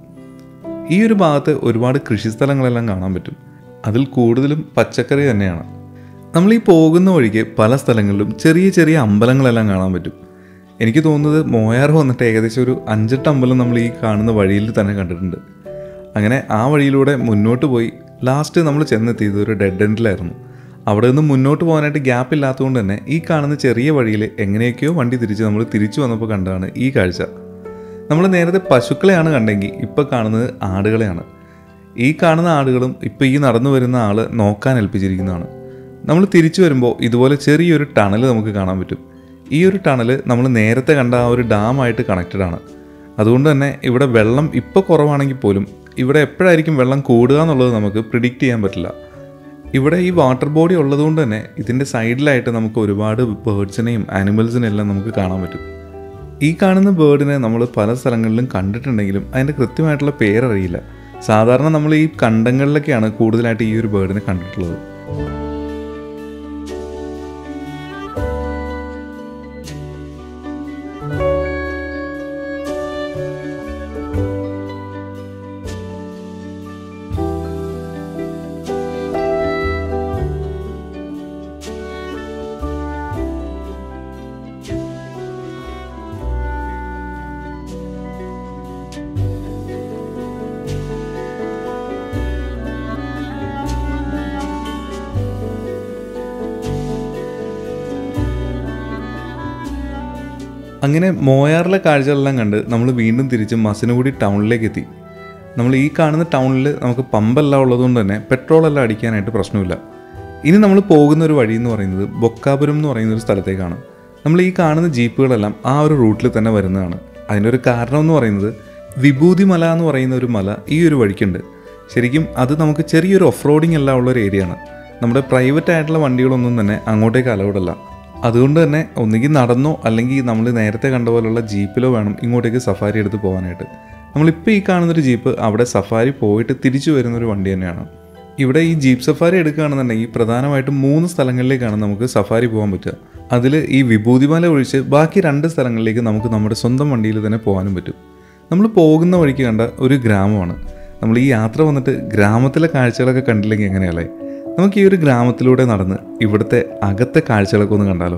ഈ ഒരു ഭാഗത്ത് ഒരുപാട് കൃഷിസ്ഥലങ്ങളെല്ലാം കാണാൻ പറ്റും. അതിൽ കൂടുതലും പച്ചക്കറി തന്നെയാണ്. നമ്മൾ ഈ പോകുന്ന വഴിക്ക് പല സ്ഥലങ്ങളിലും ചെറിയ ചെറിയ അമ്പലങ്ങളെല്ലാം കാണാൻ പറ്റും. എനിക്ക് തോന്നുന്നത് മോയാർ വന്നിട്ട് ഏകദേശം ഒരു 5-8 അമ്പലം നമ്മൾ ഈ കാണുന്ന വഴിയിൽ തന്നെ കണ്ടിട്ടുണ്ട്. അങ്ങനെ ആ വഴിയിലൂടെ മുന്നോട്ട് പോയി ലാസ്റ്റ് നമ്മൾ ചെന്നെത്തിയത് ഒരു ഡെഡ് എൻഡിലായിരുന്നു. അവിടെ നിന്ന് മുന്നോട്ട് പോകാനായിട്ട് ഗ്യാപ്പ് ഇല്ലാത്തതുകൊണ്ട് തന്നെ ഈ കാണുന്ന ചെറിയ വഴിയിൽ എങ്ങനെയൊക്കെയോ വണ്ടി നമ്മൾ തിരിച്ചു വന്നപ്പോൾ കണ്ടതാണ് ഈ കാഴ്ച. നമ്മൾ നേരത്തെ പശുക്കളെയാണ് കണ്ടെങ്കിൽ ഇപ്പോൾ കാണുന്നത് ആടുകളെയാണ്. ഈ കാണുന്ന ആടുകളും ഇപ്പോൾ ഈ നടന്നു വരുന്ന ആൾ നോക്കാൻ ഏൽപ്പിച്ചിരിക്കുന്നതാണ്. നമ്മൾ തിരിച്ചു വരുമ്പോൾ ഇതുപോലെ ചെറിയൊരു ടണൽ നമുക്ക് കാണാൻ പറ്റും. ഈ ഒരു ടണൽ നമ്മൾ നേരത്തെ കണ്ട ആ ഒരു ഡാമായിട്ട് കണക്റ്റഡ് ആണ്. അതുകൊണ്ട് തന്നെ ഇവിടെ വെള്ളം ഇപ്പോൾ കുറവാണെങ്കിൽ പോലും ഇവിടെ എപ്പോഴായിരിക്കും വെള്ളം കൂടുക എന്നുള്ളത് നമുക്ക് പ്രിഡിക്റ്റ് ചെയ്യാൻ പറ്റില്ല. ഇവിടെ ഈ വാട്ടർ ബോഡി ഉള്ളതുകൊണ്ട് തന്നെ ഇതിൻ്റെ സൈഡിലായിട്ട് നമുക്ക് ഒരുപാട് ബേർഡ്സിനെയും ആനിമൽസിനെയും എല്ലാം നമുക്ക് കാണാൻ പറ്റും. ഈ കാണുന്ന ബേർഡിനെ നമ്മൾ പല സ്ഥലങ്ങളിലും കണ്ടിട്ടുണ്ടെങ്കിലും അതിൻ്റെ കൃത്യമായിട്ടുള്ള പേരറിയില്ല. സാധാരണ നമ്മൾ ഈ കണ്ടങ്ങളിലൊക്കെയാണ് കൂടുതലായിട്ട് ഈ ഒരു ബേർഡിനെ കണ്ടിട്ടുള്ളത്. അങ്ങനെ മോയാറിലെ കാഴ്ചകളെല്ലാം കണ്ട് നമ്മൾ വീണ്ടും തിരിച്ച് മസനഗുഡി ടൗണിലേക്ക് എത്തി. നമ്മൾ ഈ കാണുന്ന ടൗണിൽ നമുക്ക് പമ്പെല്ലാം ഉള്ളതുകൊണ്ട് തന്നെ പെട്രോളെല്ലാം അടിക്കാനായിട്ട് പ്രശ്നമില്ല. ഇനി നമ്മൾ പോകുന്ന ഒരു വഴി എന്ന് പറയുന്നത് ബൊക്കാപുരം എന്ന് പറയുന്ന ഒരു സ്ഥലത്തേക്കാണ്. നമ്മൾ ഈ കാണുന്ന ജീപ്പുകളെല്ലാം ആ ഒരു റൂട്ടിൽ തന്നെ വരുന്നതാണ്. അതിൻ്റെ ഒരു കാരണം എന്ന് പറയുന്നത് വിഭൂതി മല എന്ന് പറയുന്ന ഒരു മല ഈ ഒരു വഴിക്കുണ്ട്. ശരിക്കും അത് നമുക്ക് ചെറിയൊരു ഓഫ് റോഡിങ് എല്ലാം ഉള്ളൊരു ഏരിയയാണ്. നമ്മുടെ പ്രൈവറ്റ് ആയിട്ടുള്ള വണ്ടികളൊന്നും തന്നെ അങ്ങോട്ടേക്ക് അലൗഡല്ല. അതുകൊണ്ട് തന്നെ ഒന്നുകിൽ നടന്നോ അല്ലെങ്കിൽ നമ്മൾ നേരത്തെ കണ്ട പോലുള്ള ജീപ്പിലോ വേണം ഇങ്ങോട്ടേക്ക് സഫാരി എടുത്ത് പോകാനായിട്ട്. നമ്മളിപ്പോൾ ഈ കാണുന്നൊരു ജീപ്പ് അവിടെ സഫാരി പോയിട്ട് തിരിച്ചു വരുന്നൊരു വണ്ടി തന്നെയാണ്. ഇവിടെ ഈ ജീപ്പ് സഫാരി എടുക്കുകയാണെന്നുണ്ടെങ്കിൽ പ്രധാനമായിട്ടും 3 സ്ഥലങ്ങളിലേക്കാണ് നമുക്ക് സഫാരി പോകാൻ പറ്റുക. അതിൽ ഈ വിഭൂതിമല ഒഴിച്ച് ബാക്കി 2 സ്ഥലങ്ങളിലേക്ക് നമുക്ക് നമ്മുടെ സ്വന്തം വണ്ടിയിൽ തന്നെ പോകാനും പറ്റും. നമ്മൾ പോകുന്ന വഴിക്ക് കണ്ട ഒരു ഗ്രാമമാണ്. നമ്മൾ ഈ യാത്ര വന്നിട്ട് ഗ്രാമത്തിലെ കാഴ്ചകളൊക്കെ കണ്ടില്ലെങ്കിൽ എങ്ങനെയല്ലേ? നമുക്ക് ഈ ഒരു ഗ്രാമത്തിലൂടെ നടന്ന് ഇവിടുത്തെ അകത്തെ കാഴ്ചകളൊക്കെ ഒന്ന് കണ്ടാലോ?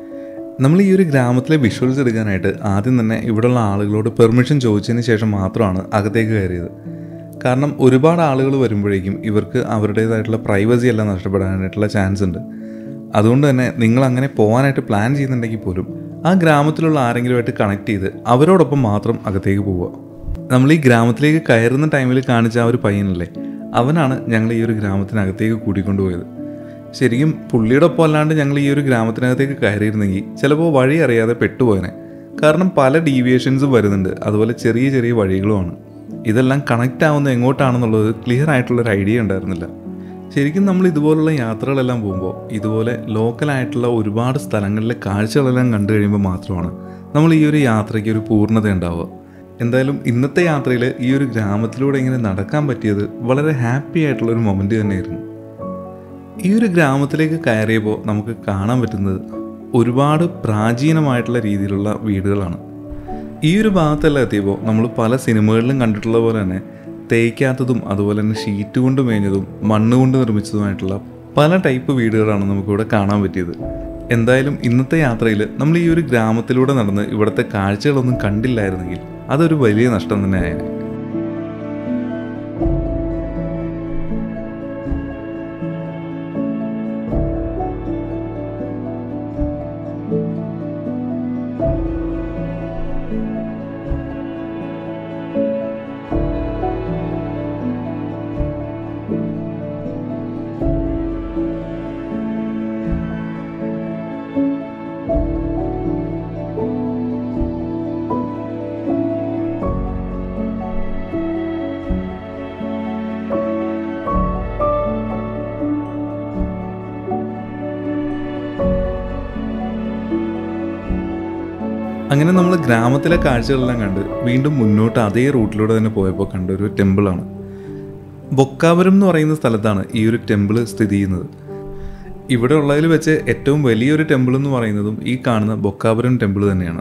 നമ്മൾ ഈ ഒരു ഗ്രാമത്തിലെ വിഷ്വൽസ് എടുക്കാനായിട്ട് ആദ്യം തന്നെ ഇവിടെയുള്ള ആളുകളോട് പെർമിഷൻ ചോദിച്ചതിന് ശേഷം മാത്രമാണ് അകത്തേക്ക് കയറിയത്. കാരണം ഒരുപാട് ആളുകൾ വരുമ്പോഴേക്കും ഇവർക്ക് അവരുടേതായിട്ടുള്ള പ്രൈവസി എല്ലാം നഷ്ടപ്പെടാനായിട്ടുള്ള ചാൻസ് ഉണ്ട്. അതുകൊണ്ട് തന്നെ നിങ്ങൾ അങ്ങനെ പോകാനായിട്ട് പ്ലാൻ ചെയ്യുന്നുണ്ടെങ്കിൽ പോലും ആ ഗ്രാമത്തിലുള്ള ആരെങ്കിലുമായിട്ട് കണക്ട് ചെയ്ത് അവരോടൊപ്പം മാത്രം അകത്തേക്ക് പോവുക. നമ്മൾ ഈ ഗ്രാമത്തിലേക്ക് കയറുന്ന ടൈമിൽ കാണിച്ച ആ ഒരു പയ്യനല്ലേ, അവനാണ് ഞങ്ങൾ ഈ ഒരു ഗ്രാമത്തിനകത്തേക്ക് കൂട്ടിക്കൊണ്ടുപോയത്. ശരിക്കും പുള്ളിയുടെ ഒപ്പം അല്ലാണ്ട് ഞങ്ങൾ ഈ ഒരു ഗ്രാമത്തിനകത്തേക്ക് കയറിയിരുന്നെങ്കിൽ ചിലപ്പോൾ വഴി അറിയാതെ പെട്ടുപോയനെ. കാരണം പല ഡീവിയേഷൻസും വരുന്നുണ്ട്, അതുപോലെ ചെറിയ ചെറിയ വഴികളുമാണ്. ഇതെല്ലാം കണക്റ്റ് ആവുന്നത് എങ്ങോട്ടാണെന്നുള്ളത് ക്ലിയർ ആയിട്ടുള്ളൊരു ഐഡിയ ഉണ്ടായിരുന്നില്ല. ശരിക്കും നമ്മൾ ഇതുപോലുള്ള യാത്രകളെല്ലാം പോകുമ്പോൾ ഇതുപോലെ ലോക്കലായിട്ടുള്ള ഒരുപാട് സ്ഥലങ്ങളിലെ കാഴ്ചകളെല്ലാം കണ്ടു കഴിയുമ്പോൾ മാത്രമാണ് നമ്മൾ ഈ ഒരു യാത്രയ്ക്ക് ഒരു പൂർണ്ണത ഉണ്ടാവുക. എന്തായാലും ഇന്നത്തെ യാത്രയിൽ ഈ ഒരു ഗ്രാമത്തിലൂടെ ഇങ്ങനെ നടക്കാൻ പറ്റിയത് വളരെ ഹാപ്പി ആയിട്ടുള്ളൊരു മൊമെൻ്റ് തന്നെയായിരുന്നു. ഈ ഒരു ഗ്രാമത്തിലേക്ക് കയറിയപ്പോൾ നമുക്ക് കാണാൻ പറ്റുന്നത് ഒരുപാട് പ്രാചീനമായിട്ടുള്ള രീതിയിലുള്ള വീടുകളാണ്. ഈ ഒരു ഭാഗത്തെല്ലാം എത്തിയപ്പോൾ നമ്മൾ പല സിനിമകളിലും കണ്ടിട്ടുള്ള പോലെ തന്നെ തേയ്ക്കാത്തതും അതുപോലെ തന്നെ ഷീറ്റ് കൊണ്ട് മേഞ്ഞതും മണ്ണ് കൊണ്ട് നിർമ്മിച്ചതുമായിട്ടുള്ള പല ടൈപ്പ് വീടുകളാണ് നമുക്കിവിടെ കാണാൻ പറ്റിയത്. എന്തായാലും ഇന്നത്തെ യാത്രയിൽ നമ്മൾ ഈ ഒരു ഗ്രാമത്തിലൂടെ നടന്ന് ഇവിടുത്തെ കാഴ്ചകളൊന്നും കണ്ടില്ലായിരുന്നെങ്കിൽ അതൊരു വലിയ നഷ്ടം തന്നെ ആയിരുന്നു. അങ്ങനെ നമ്മൾ ഗ്രാമത്തിലെ കാഴ്ചകളെല്ലാം കണ്ട് വീണ്ടും മുന്നോട്ട് അതേ റൂട്ടിലൂടെ തന്നെ പോയപ്പോൾ കണ്ട ഒരു ടെമ്പിളാണ്. ബൊക്കാപുരം എന്ന് പറയുന്ന സ്ഥലത്താണ് ഈ ഒരു ടെമ്പിൾ സ്ഥിതി ചെയ്യുന്നത്. ഇവിടെ ഉള്ളതിൽ വെച്ച് ഏറ്റവും വലിയൊരു ടെമ്പിൾ എന്ന് പറയുന്നതും ഈ കാണുന്ന ബൊക്കാപുരം ടെമ്പിൾ തന്നെയാണ്.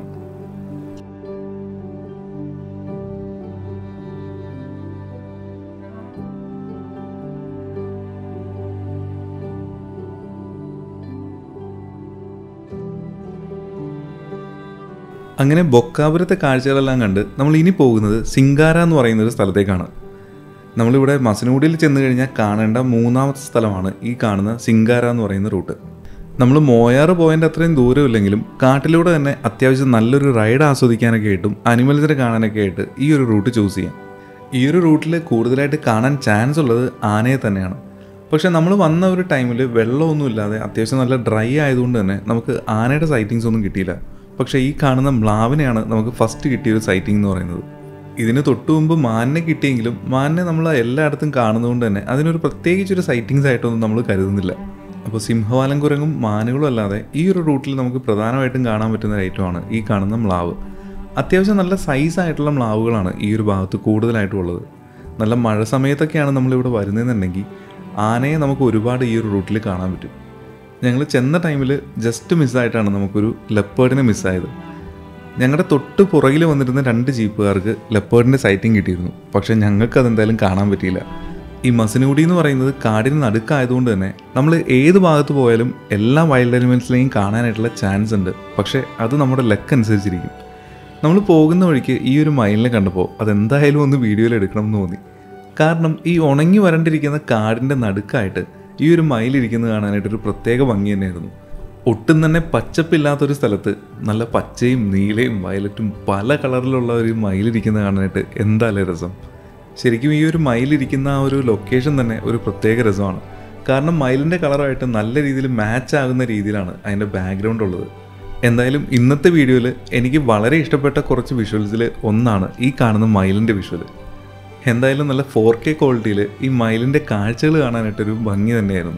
അങ്ങനെ ബൊക്കാപുരത്തെ കാഴ്ചകളെല്ലാം കണ്ട് നമ്മൾ ഇനി പോകുന്നത് സിംഗാര എന്ന് പറയുന്ന ഒരു സ്ഥലത്തേക്കാണ്. നമ്മളിവിടെ മസനഗുഡിയിൽ ചെന്ന് കഴിഞ്ഞാൽ കാണേണ്ട മൂന്നാമത്തെ സ്ഥലമാണ് ഈ കാണുന്ന സിംഗാര എന്ന് പറയുന്ന റൂട്ട്. നമ്മൾ മോയാറ് പോയതിൻ്റെ അത്രയും ദൂരമില്ലെങ്കിലും കാട്ടിലൂടെ തന്നെ അത്യാവശ്യം നല്ലൊരു റൈഡ് ആസ്വദിക്കാനൊക്കെ ആയിട്ടും അനിമൽസിനെ കാണാനൊക്കെ ആയിട്ട് ഈ ഒരു റൂട്ട് ചൂസ് ചെയ്യാം. ഈ ഒരു റൂട്ടിൽ കൂടുതലായിട്ട് കാണാൻ ചാൻസ് ഉള്ളത് ആനയെ തന്നെയാണ്. പക്ഷേ നമ്മൾ വന്ന ഒരു ടൈമിൽ വെള്ളമൊന്നുമില്ലാതെ അത്യാവശ്യം നല്ല ഡ്രൈ ആയതുകൊണ്ട് തന്നെ നമുക്ക് ആനയുടെ സൈറ്റിങ്സ് ഒന്നും കിട്ടിയില്ല. പക്ഷേ ഈ കാണുന്ന മ്ലാവിനെയാണ് നമുക്ക് ഫസ്റ്റ് കിട്ടിയൊരു സൈറ്റിംഗ് എന്ന് പറയുന്നത്. ഇതിന് തൊട്ടു മുമ്പ് മാനിനെ കിട്ടിയെങ്കിലും മാനിനെ നമ്മൾ എല്ലായിടത്തും കാണുന്നതുകൊണ്ട് തന്നെ അതിനൊരു പ്രത്യേകിച്ചൊരു സൈറ്റിങ്സ് ആയിട്ടൊന്നും നമ്മൾ കരുതുന്നില്ല. അപ്പോൾ സിംഹവാലൻ കുരങ്ങും മാനുകളും അല്ലാതെ ഈ ഒരു റൂട്ടിൽ നമുക്ക് പ്രധാനമായിട്ടും കാണാൻ പറ്റുന്ന ഒരു ഐറ്റമാണ് ഈ കാണുന്ന മ്ലാവ്. അത്യാവശ്യം നല്ല സൈസായിട്ടുള്ള മ്ലാവുകളാണ് ഈ ഒരു ഭാഗത്ത് കൂടുതലായിട്ടും ഉള്ളത്. നല്ല മഴ സമയത്തൊക്കെയാണ് നമ്മളിവിടെ വരുന്നതെന്നുണ്ടെങ്കിൽ ആനയെ നമുക്ക് ഒരുപാട് ഈ ഒരു റൂട്ടിൽ കാണാൻ പറ്റും. ഞങ്ങൾ ചെന്ന ടൈമിൽ ജസ്റ്റ് മിസ്സായിട്ടാണ് നമുക്കൊരു ലെപ്പേർഡിനെ മിസ്സായത്. ഞങ്ങളുടെ തൊട്ട് പുറകിൽ വന്നിരുന്ന 2 ജീപ്പുകാർക്ക് ലെപ്പേർഡിൻ്റെ സൈറ്റിംഗ് കിട്ടിയിരുന്നു. പക്ഷേ ഞങ്ങൾക്ക് അതെന്തായാലും കാണാൻ പറ്റിയില്ല. ഈ മസനഗുഡി എന്ന് പറയുന്നത് കാടിന് നടുക്കായതുകൊണ്ട് തന്നെ നമ്മൾ ഏത് ഭാഗത്ത് പോയാലും എല്ലാ വൈൽഡ് അനിമൽസിനെയും കാണാനായിട്ടുള്ള ചാൻസ് ഉണ്ട്. പക്ഷേ അത് നമ്മുടെ ലക്ക് അനുസരിച്ചിരിക്കും. നമ്മൾ പോകുന്ന വഴിക്ക് ഈ ഒരു മയിലിനെ കണ്ടപ്പോൾ അതെന്തായാലും ഒന്ന് വീഡിയോയിൽ എടുക്കണം എന്ന് തോന്നി. കാരണം ഈ ഉണങ്ങി വരണ്ടിരിക്കുന്ന കാടിൻ്റെ നടുക്കായിട്ട് ഈ ഒരു മയിലിരിക്കുന്നത് കാണാനായിട്ടൊരു പ്രത്യേക ഭംഗി തന്നെയായിരുന്നു. ഒട്ടും തന്നെ പച്ചപ്പില്ലാത്തൊരു സ്ഥലത്ത് നല്ല പച്ചയും നീലയും വയലറ്റും പല കളറിലുള്ള ഒരു മയിലിരിക്കുന്നത് കാണാനായിട്ട് എന്തായാലും രസം. ശരിക്കും ഈ ഒരു മയിലിരിക്കുന്ന ആ ഒരു ലൊക്കേഷൻ തന്നെ ഒരു പ്രത്യേക രസമാണ്. കാരണം മയിലിൻ്റെ കളറുമായിട്ട് നല്ല രീതിയിൽ മാച്ച് ആകുന്ന രീതിയിലാണ് അതിൻ്റെ ബാക്ക്ഗ്രൗണ്ട് ഉള്ളത്. എന്തായാലും ഇന്നത്തെ വീഡിയോയിൽ എനിക്ക് വളരെ ഇഷ്ടപ്പെട്ട കുറച്ച് വിഷ്വൽസിൽ ഒന്നാണ് ഈ കാണുന്ന മയിലിൻ്റെ വിഷ്വൽ. എന്തായാലും നല്ല 4K ക്വാളിറ്റിയിൽ ഈ മയിലിൻ്റെ കാഴ്ചകൾ കാണാനായിട്ടൊരു ഭംഗി തന്നെയായിരുന്നു.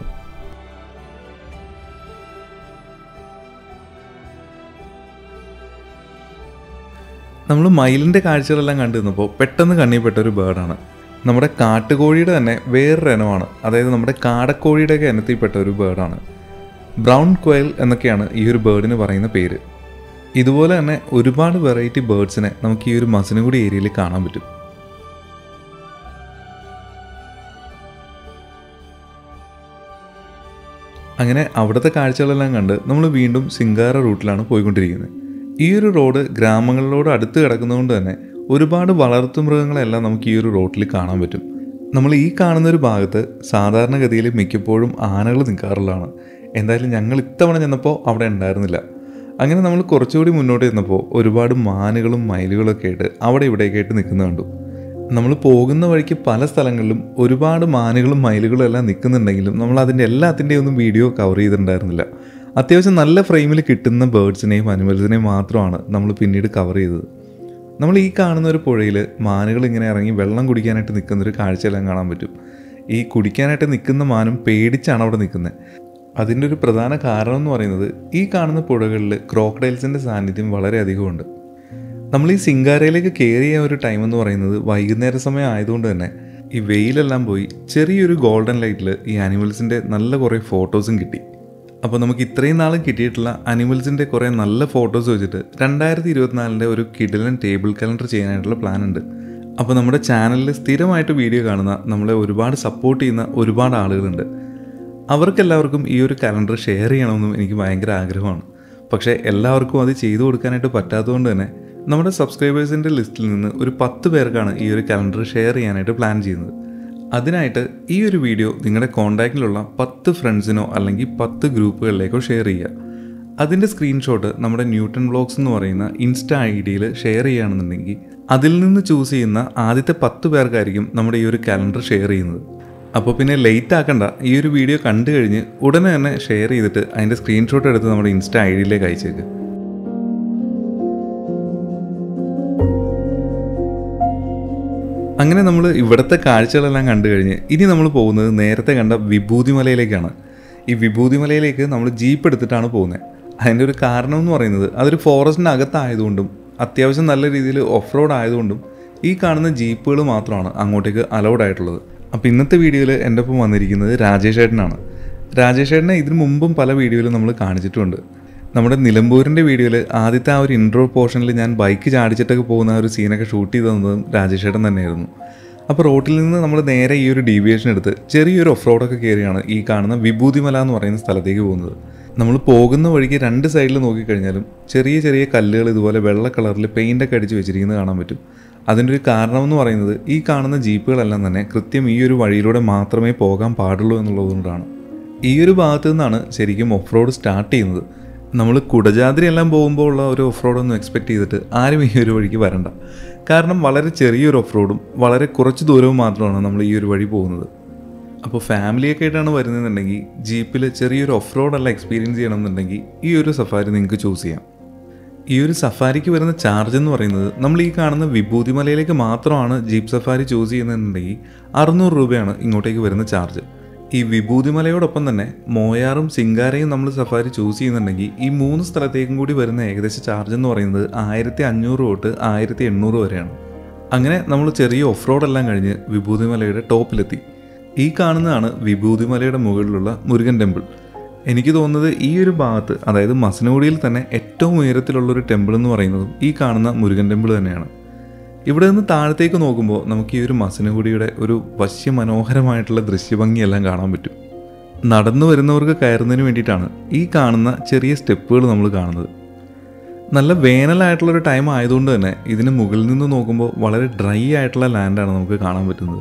നമ്മൾ മയിലിൻ്റെ കാഴ്ചകളെല്ലാം കണ്ടു നിന്നപ്പോൾ പെട്ടെന്ന് കണ്ണിൽപ്പെട്ട ഒരു ബേർഡാണ്. നമ്മുടെ കാട്ടുകോഴിയുടെ തന്നെ വേറൊരു ഇനമാണ്. അതായത് നമ്മുടെ കാടക്കോഴിയുടെയൊക്കെ ഇനത്തിൽപ്പെട്ട ഒരു ബേർഡാണ്. ബ്രൗൺ ക്വയൽ എന്നൊക്കെയാണ് ഈ ഒരു ബേർഡിന് പറയുന്ന പേര്. ഇതുപോലെ തന്നെ ഒരുപാട് വെറൈറ്റി ബേർഡ്സിനെ നമുക്ക് ഈ ഒരു മസനഗുഡി ഏരിയയിൽ കാണാൻ പറ്റും. അങ്ങനെ അവിടുത്തെ കാഴ്ചകളെല്ലാം കണ്ട് നമ്മൾ വീണ്ടും സിംഗാര റൂട്ടിലാണ് പോയിക്കൊണ്ടിരിക്കുന്നത്. ഈ ഒരു റോഡ് ഗ്രാമങ്ങളിലോട് അടുത്ത് കിടക്കുന്നതുകൊണ്ട് തന്നെ ഒരുപാട് വളർത്തുമൃഗങ്ങളെല്ലാം നമുക്ക് ഈ ഒരു റോട്ടിൽ കാണാൻ പറ്റും. നമ്മൾ ഈ കാണുന്നൊരു ഭാഗത്ത് സാധാരണഗതിയിൽ മിക്കപ്പോഴും ആനകൾ നിൽക്കാറുള്ളതാണ്. എന്തായാലും ഞങ്ങൾ ഇത്തവണ ചെന്നപ്പോൾ അവിടെ ഉണ്ടായിരുന്നില്ല. അങ്ങനെ നമ്മൾ കുറച്ചുകൂടി മുന്നോട്ട് ചെന്നപ്പോൾ ഒരുപാട് മാനുകളും മയിലുകളൊക്കെ ആയിട്ട് അവിടെ ഇവിടെയൊക്കെ ആയിട്ട് നിൽക്കുന്നത് കണ്ടു. നമ്മൾ പോകുന്ന വഴിക്ക് പല സ്ഥലങ്ങളിലും ഒരുപാട് മാനുകളും മയിലുകളും എല്ലാം നിൽക്കുന്നുണ്ടെങ്കിലും നമ്മൾ അതിൻ്റെ എല്ലാത്തിൻ്റെയും ഒന്നും വീഡിയോ കവർ ചെയ്തിട്ടുണ്ടായിരുന്നില്ല. അത്യാവശ്യം നല്ല ഫ്രെയിമിൽ കിട്ടുന്ന ബേർഡ്സിനെയും അനിമൽസിനെയും മാത്രമാണ് നമ്മൾ പിന്നീട് കവർ ചെയ്തത്. നമ്മൾ ഈ കാണുന്ന ഒരു പുഴയിൽ മാനുകൾ ഇങ്ങനെ ഇറങ്ങി വെള്ളം കുടിക്കാനായിട്ട് നിൽക്കുന്നൊരു കാഴ്ചയെല്ലാം കാണാൻ പറ്റും. ഈ കുടിക്കാനായിട്ട് നിൽക്കുന്ന മാനും പേടിച്ചാണ് അവിടെ നിൽക്കുന്നത്. അതിൻ്റെ ഒരു പ്രധാന കാരണം എന്ന് പറയുന്നത് ഈ കാണുന്ന പുഴകളിൽ ക്രോക്കഡൈൽസിൻ്റെ സാന്നിധ്യം വളരെയധികമുണ്ട്. നമ്മൾ ഈ സിംഗാരയിലേക്ക് കയറിയ ഒരു ടൈം എന്ന് പറയുന്നത് വൈകുന്നേര സമയം ആയതുകൊണ്ട് തന്നെ ഈ വെയിലെല്ലാം പോയി ചെറിയൊരു ഗോൾഡൻ ലൈറ്റിൽ ഈ ആനിമൽസിൻ്റെ നല്ല കുറേ ഫോട്ടോസും കിട്ടി. അപ്പോൾ നമുക്ക് ഇത്രയും നാളും കിട്ടിയിട്ടുള്ള അനിമൽസിൻ്റെ കുറേ നല്ല ഫോട്ടോസ് വെച്ചിട്ട് 2024 ഒരു കിടിലൻ ടേബിൾ കലണ്ടർ ചെയ്യാനായിട്ടുള്ള പ്ലാൻ ഉണ്ട്. അപ്പോൾ നമ്മുടെ ചാനലിൽ സ്ഥിരമായിട്ട് വീഡിയോ കാണുന്ന നമ്മളെ ഒരുപാട് സപ്പോർട്ട് ചെയ്യുന്ന ഒരുപാട് ആളുകളുണ്ട്. അവർക്കെല്ലാവർക്കും ഈ ഒരു കലണ്ടർ ഷെയർ ചെയ്യണമെന്നും എനിക്ക് ഭയങ്കര ആഗ്രഹമാണ്. പക്ഷേ എല്ലാവർക്കും അത് ചെയ്തു കൊടുക്കാനായിട്ട് പറ്റാത്തതുകൊണ്ട് തന്നെ നമ്മുടെ സബ്സ്ക്രൈബേഴ്സിൻ്റെ ലിസ്റ്റിൽ നിന്ന് ഒരു 10 പേർക്കാണ് ഈ ഒരു കലണ്ടർ ഷെയർ ചെയ്യാനായിട്ട് പ്ലാൻ ചെയ്യുന്നത്. അതിനായിട്ട് ഈ ഒരു വീഡിയോ നിങ്ങളുടെ കോൺടാക്റ്റിലുള്ള 10 ഫ്രണ്ട്സിനോ അല്ലെങ്കിൽ 10 ഗ്രൂപ്പുകളിലേക്കോ ഷെയർ ചെയ്യുക. അതിൻ്റെ സ്ക്രീൻഷോട്ട് നമ്മുടെ ന്യൂട്ടൺ വ്ളോഗ്സ് എന്ന് പറയുന്ന ഇൻസ്റ്റാ ഐഡിയിൽ ഷെയർ ചെയ്യുകയാണെന്നുണ്ടെങ്കിൽ അതിൽ നിന്ന് ചൂസ് ചെയ്യുന്ന ആദ്യത്തെ 10 പേർക്കായിരിക്കും നമ്മുടെ ഈ ഒരു കലണ്ടർ ഷെയർ ചെയ്യുന്നത്. അപ്പോൾ പിന്നെ ലേറ്റ് ആക്കണ്ട, ഈ ഒരു വീഡിയോ കണ്ടു കഴിഞ്ഞ് ഉടനെ തന്നെ ഷെയർ ചെയ്തിട്ട് അതിൻ്റെ സ്ക്രീൻഷോട്ട് എടുത്ത് നമ്മുടെ ഇൻസ്റ്റാ ഐഡിയിലേക്ക് അയച്ചേക്ക്. അങ്ങനെ നമ്മൾ ഇവിടുത്തെ കാഴ്ചകളെല്ലാം കണ്ടു കഴിഞ്ഞ് ഇനി നമ്മൾ പോകുന്നത് നേരത്തെ കണ്ട വിഭൂതിമലയിലേക്കാണ്. ഈ വിഭൂതിമലയിലേക്ക് നമ്മൾ ജീപ്പ് എടുത്തിട്ടാണ് പോകുന്നത്. അതിൻ്റെ ഒരു കാരണം എന്ന് പറയുന്നത് അതൊരു ഫോറസ്റ്റിൻ്റെ അകത്തായതുകൊണ്ടും അത്യാവശ്യം നല്ല രീതിയിൽ ഓഫ് റോഡ് ആയതുകൊണ്ടും ഈ കാണുന്ന ജീപ്പുകൾ മാത്രമാണ് അങ്ങോട്ടേക്ക് അലൗഡ് ആയിട്ടുള്ളത്. അപ്പോൾ ഇന്നത്തെ വീഡിയോയിൽ എൻ്റെ ഒപ്പം വന്നിരിക്കുന്നത് രാജേഷ് ഏട്ടനാണ്. രാജേഷ് ഏട്ടനെ ഇതിനു മുമ്പും പല വീഡിയോയിലും നമ്മൾ കാണിച്ചിട്ടുണ്ട്. നമ്മുടെ നിലമ്പൂരിൻ്റെ വീഡിയോയിൽ ആദ്യത്തെ ആ ഒരു ഇൻട്രോ പോർഷനിൽ ഞാൻ ബൈക്ക് ചാടിച്ചിട്ടൊക്കെ പോകുന്ന ആ ഒരു സീനൊക്കെ ഷൂട്ട് ചെയ്ത് തന്നതും രാജേഷ് ഏട്ടൻ തന്നെയായിരുന്നു. അപ്പോൾ റോട്ടിൽ നിന്ന് നമ്മൾ നേരെ ഈ ഒരു ഡീവിയേഷൻ എടുത്ത് ചെറിയൊരു ഓഫ് റോഡൊക്കെ കയറിയാണ് ഈ കാണുന്ന വിഭൂതിമല എന്ന് പറയുന്ന സ്ഥലത്തേക്ക് പോകുന്നത്. നമ്മൾ പോകുന്ന വഴിക്ക് 2 സൈഡിൽ നോക്കിക്കഴിഞ്ഞാലും ചെറിയ ചെറിയ കല്ലുകൾ ഇതുപോലെ വെള്ള കളറിൽ പെയിൻ്റൊക്കെ അടിച്ച് വെച്ചിരിക്കുന്നത് കാണാൻ പറ്റും. അതിൻ്റെ ഒരു കാരണം എന്ന് പറയുന്നത് ഈ കാണുന്ന ജീപ്പുകളെല്ലാം തന്നെ കൃത്യം ഈ ഒരു വഴിയിലൂടെ മാത്രമേ പോകാൻ പാടുള്ളൂ എന്നുള്ളതുകൊണ്ടാണ്. ഈ ഒരു ഭാഗത്തു നിന്നാണ് ശരിക്കും ഓഫ് റോഡ് സ്റ്റാർട്ട് ചെയ്യുന്നത്. നമ്മൾ കുടജാദ്രി എല്ലാം പോകുമ്പോൾ ഉള്ള ഒരു ഓഫ് റോഡൊന്നും എക്സ്പെക്റ്റ് ചെയ്തിട്ട് ആരും ഈ ഒരു വഴിക്ക് വരണ്ട. കാരണം വളരെ ചെറിയൊരു ഓഫ് റോഡും വളരെ കുറച്ച് ദൂരവും മാത്രമാണ് നമ്മൾ ഈ ഒരു വഴി പോകുന്നത്. അപ്പോൾ ഫാമിലിയൊക്കെ ആയിട്ടാണ് വരുന്നതെന്നുണ്ടെങ്കിൽ ജീപ്പിൽ ചെറിയൊരു ഓഫ് റോഡെല്ലാം എക്സ്പീരിയൻസ് ചെയ്യണമെന്നുണ്ടെങ്കിൽ ഈ ഒരു സഫാരി നിങ്ങൾക്ക് ചൂസ് ചെയ്യാം. ഈ ഒരു സഫാരിക്ക് വരുന്ന ചാർജ് എന്ന് പറയുന്നത് നമ്മൾ ഈ കാണുന്ന വിഭൂതിമലയിലേക്ക് മാത്രമാണ് ജീപ്പ് സഫാരി ചൂസ് ചെയ്യുന്നതെന്നുണ്ടെങ്കിൽ 600 രൂപയാണ് ഇങ്ങോട്ടേക്ക് വരുന്ന ചാർജ്. ഈ വിഭൂതിമലയോടൊപ്പം തന്നെ മോയാറും സിംഗാരയും നമ്മൾ സഫാരി ചൂസ് ചെയ്യുന്നുണ്ടെങ്കിൽ ഈ 3 സ്ഥലത്തേക്കും കൂടി വരുന്ന ഏകദേശം ചാർജ് എന്ന് പറയുന്നത് 1500 തൊട്ട് 1800 വരെയാണ്. അങ്ങനെ നമ്മൾ ചെറിയ ഓഫ് റോഡെല്ലാം കഴിഞ്ഞ് വിഭൂതിമലയുടെ ടോപ്പിലെത്തി. ഈ കാണുന്നതാണ് വിഭൂതിമലയുടെ മുകളിലുള്ള മുരുകൻ ടെമ്പിൾ. എനിക്ക് തോന്നുന്നത് ഈ ഒരു ഭാഗത്ത്, അതായത് മസനഗുഡിയിൽ തന്നെ ഏറ്റവും ഉയരത്തിലുള്ളൊരു ടെമ്പിൾ എന്ന് പറയുന്നതും ഈ കാണുന്ന മുരുകൻ ടെമ്പിൾ തന്നെയാണ്. ഇവിടെ നിന്ന് താഴത്തേക്ക് നോക്കുമ്പോൾ നമുക്ക് ഈ ഒരു മസനഗുഡിയുടെ ഒരു വശ്യമനോഹരമായിട്ടുള്ള ദൃശ്യഭംഗിയെല്ലാം കാണാൻ പറ്റും. നടന്നു വരുന്നവർക്ക് കയറുന്നതിന് വേണ്ടിയിട്ടാണ് ഈ കാണുന്ന ചെറിയ സ്റ്റെപ്പുകൾ നമ്മൾ കാണുന്നത്. നല്ല വേനലായിട്ടുള്ളൊരു ടൈം ആയതുകൊണ്ട് തന്നെ ഇതിന് മുകളിൽ നിന്ന് നോക്കുമ്പോൾ വളരെ ഡ്രൈ ആയിട്ടുള്ള ലാൻഡാണ് നമുക്ക് കാണാൻ പറ്റുന്നത്.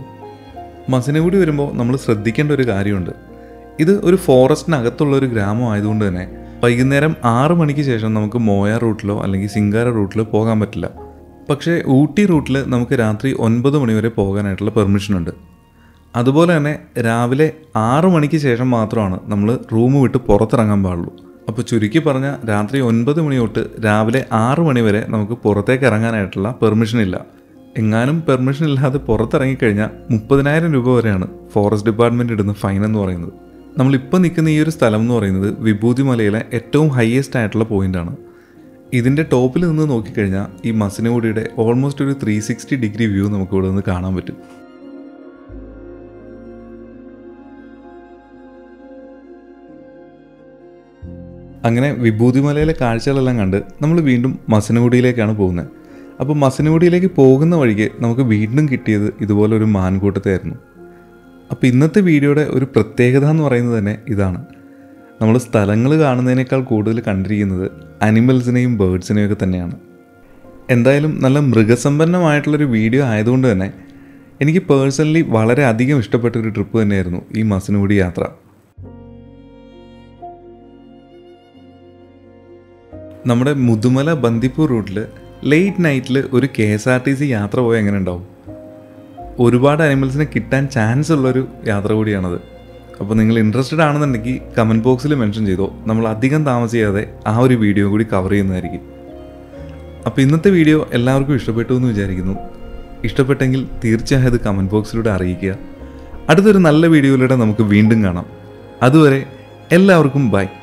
മസനഗുഡി വരുമ്പോൾ നമ്മൾ ശ്രദ്ധിക്കേണ്ട ഒരു കാര്യമുണ്ട്. ഇത് ഒരു ഫോറസ്റ്റിനകത്തുള്ളൊരു ഗ്രാമം ആയതുകൊണ്ട് തന്നെ വൈകുന്നേരം 6 മണിക്ക് ശേഷം നമുക്ക് മോയാർ റൂട്ടിലോ അല്ലെങ്കിൽ സിംഗാര റൂട്ടിലോ പോകാൻ പറ്റില്ല. പക്ഷേ ഊട്ടി റൂട്ടിൽ നമുക്ക് രാത്രി 9 മണി വരെ പോകാനായിട്ടുള്ള പെർമിഷനുണ്ട്. അതുപോലെ തന്നെ രാവിലെ 6 മണിക്ക് ശേഷം മാത്രമാണ് നമ്മൾ റൂം വിട്ട് പുറത്തിറങ്ങാൻ പാടുള്ളൂ. അപ്പോൾ ചുരുക്കി പറഞ്ഞാൽ രാത്രി 9 മണി തൊട്ട് രാവിലെ 6 മണി വരെ നമുക്ക് പുറത്തേക്ക് ഇറങ്ങാനായിട്ടുള്ള പെർമിഷൻ ഇല്ല. എങ്ങാനും പെർമിഷൻ ഇല്ലാതെ പുറത്തിറങ്ങിക്കഴിഞ്ഞാൽ 30,000 രൂപ വരെയാണ് ഫോറസ്റ്റ് ഡിപ്പാർട്ട്മെൻറ്റ് ഇടുന്ന ഫൈൻ എന്ന് പറയുന്നത്. നമ്മളിപ്പോൾ നിൽക്കുന്ന ഈ ഒരു സ്ഥലം എന്ന് പറയുന്നത് വിഭൂതിമലയിലെ ഏറ്റവും ഹയസ്റ്റ് ആയിട്ടുള്ള പോയിൻ്റാണ്. ഇതിൻ്റെ ടോപ്പിൽ നിന്ന് നോക്കിക്കഴിഞ്ഞാൽ ഈ മസനഗുഡിയുടെ ഓൾമോസ്റ്റ് ഒരു 360 ഡിഗ്രി വ്യൂ നമുക്ക് ഇവിടെ നിന്ന് കാണാൻ പറ്റും. അങ്ങനെ വിഭൂതിമലയിലെ കാഴ്ചകളെല്ലാം കണ്ട് നമ്മൾ വീണ്ടും മസനഗുഡിയിലേക്കാണ് പോകുന്നത്. അപ്പോൾ മസനഗുഡിയിലേക്ക് പോകുന്ന വഴിക്ക് നമുക്ക് വീണ്ടും കിട്ടിയത് ഇതുപോലൊരു മാൻകൂട്ടത്തെയായിരുന്നു. അപ്പോൾ ഇന്നത്തെ വീഡിയോയുടെ ഒരു പ്രത്യേകത എന്ന് പറയുന്നത് തന്നെ ഇതാണ്. നമ്മൾ സ്ഥലങ്ങൾ കാണുന്നതിനേക്കാൾ കൂടുതൽ കണ്ടിരിക്കുന്നത് അനിമൽസിനെയും ബേർഡ്സിനെയും ഒക്കെ തന്നെയാണ്. എന്തായാലും നല്ല മൃഗസമ്പന്നമായിട്ടുള്ളൊരു വീഡിയോ ആയതുകൊണ്ട് തന്നെ എനിക്ക് പേഴ്സണലി വളരെ അധികം ഇഷ്ടപ്പെട്ടൊരു ട്രിപ്പ് തന്നെയായിരുന്നു ഈ മസനഗുഡി യാത്ര. നമ്മുടെ മുതുമല ബന്ദിപ്പൂർ റൂട്ടിൽ ലേറ്റ് നൈറ്റിൽ ഒരു KSRTC യാത്ര പോയാൽ എങ്ങനെ ഉണ്ടാവും? ഒരുപാട് അനിമൽസിനെ കിട്ടാൻ ചാൻസ് ഉള്ളൊരു യാത്ര കൂടിയാണത്. അപ്പോൾ നിങ്ങൾ ഇൻട്രസ്റ്റഡ് ആണെന്നുണ്ടെങ്കിൽ കമൻറ്റ് ബോക്സിൽ മെൻഷൻ ചെയ്തോ, നമ്മൾ അധികം താമസിയാതെ ആ ഒരു വീഡിയോ കൂടി കവർ ചെയ്യുന്നതായിരിക്കും. അപ്പോൾ ഇന്നത്തെ വീഡിയോ എല്ലാവർക്കും ഇഷ്ടപ്പെട്ടു എന്ന് വിചാരിക്കുന്നു. ഇഷ്ടപ്പെട്ടെങ്കിൽ തീർച്ചയായും അത് കമൻറ്റ് ബോക്സിലൂടെ അറിയിക്കുക. അടുത്തൊരു നല്ല വീഡിയോയിലൂടെ നമുക്ക് വീണ്ടും കാണാം. അതുവരെ എല്ലാവർക്കും ബൈ.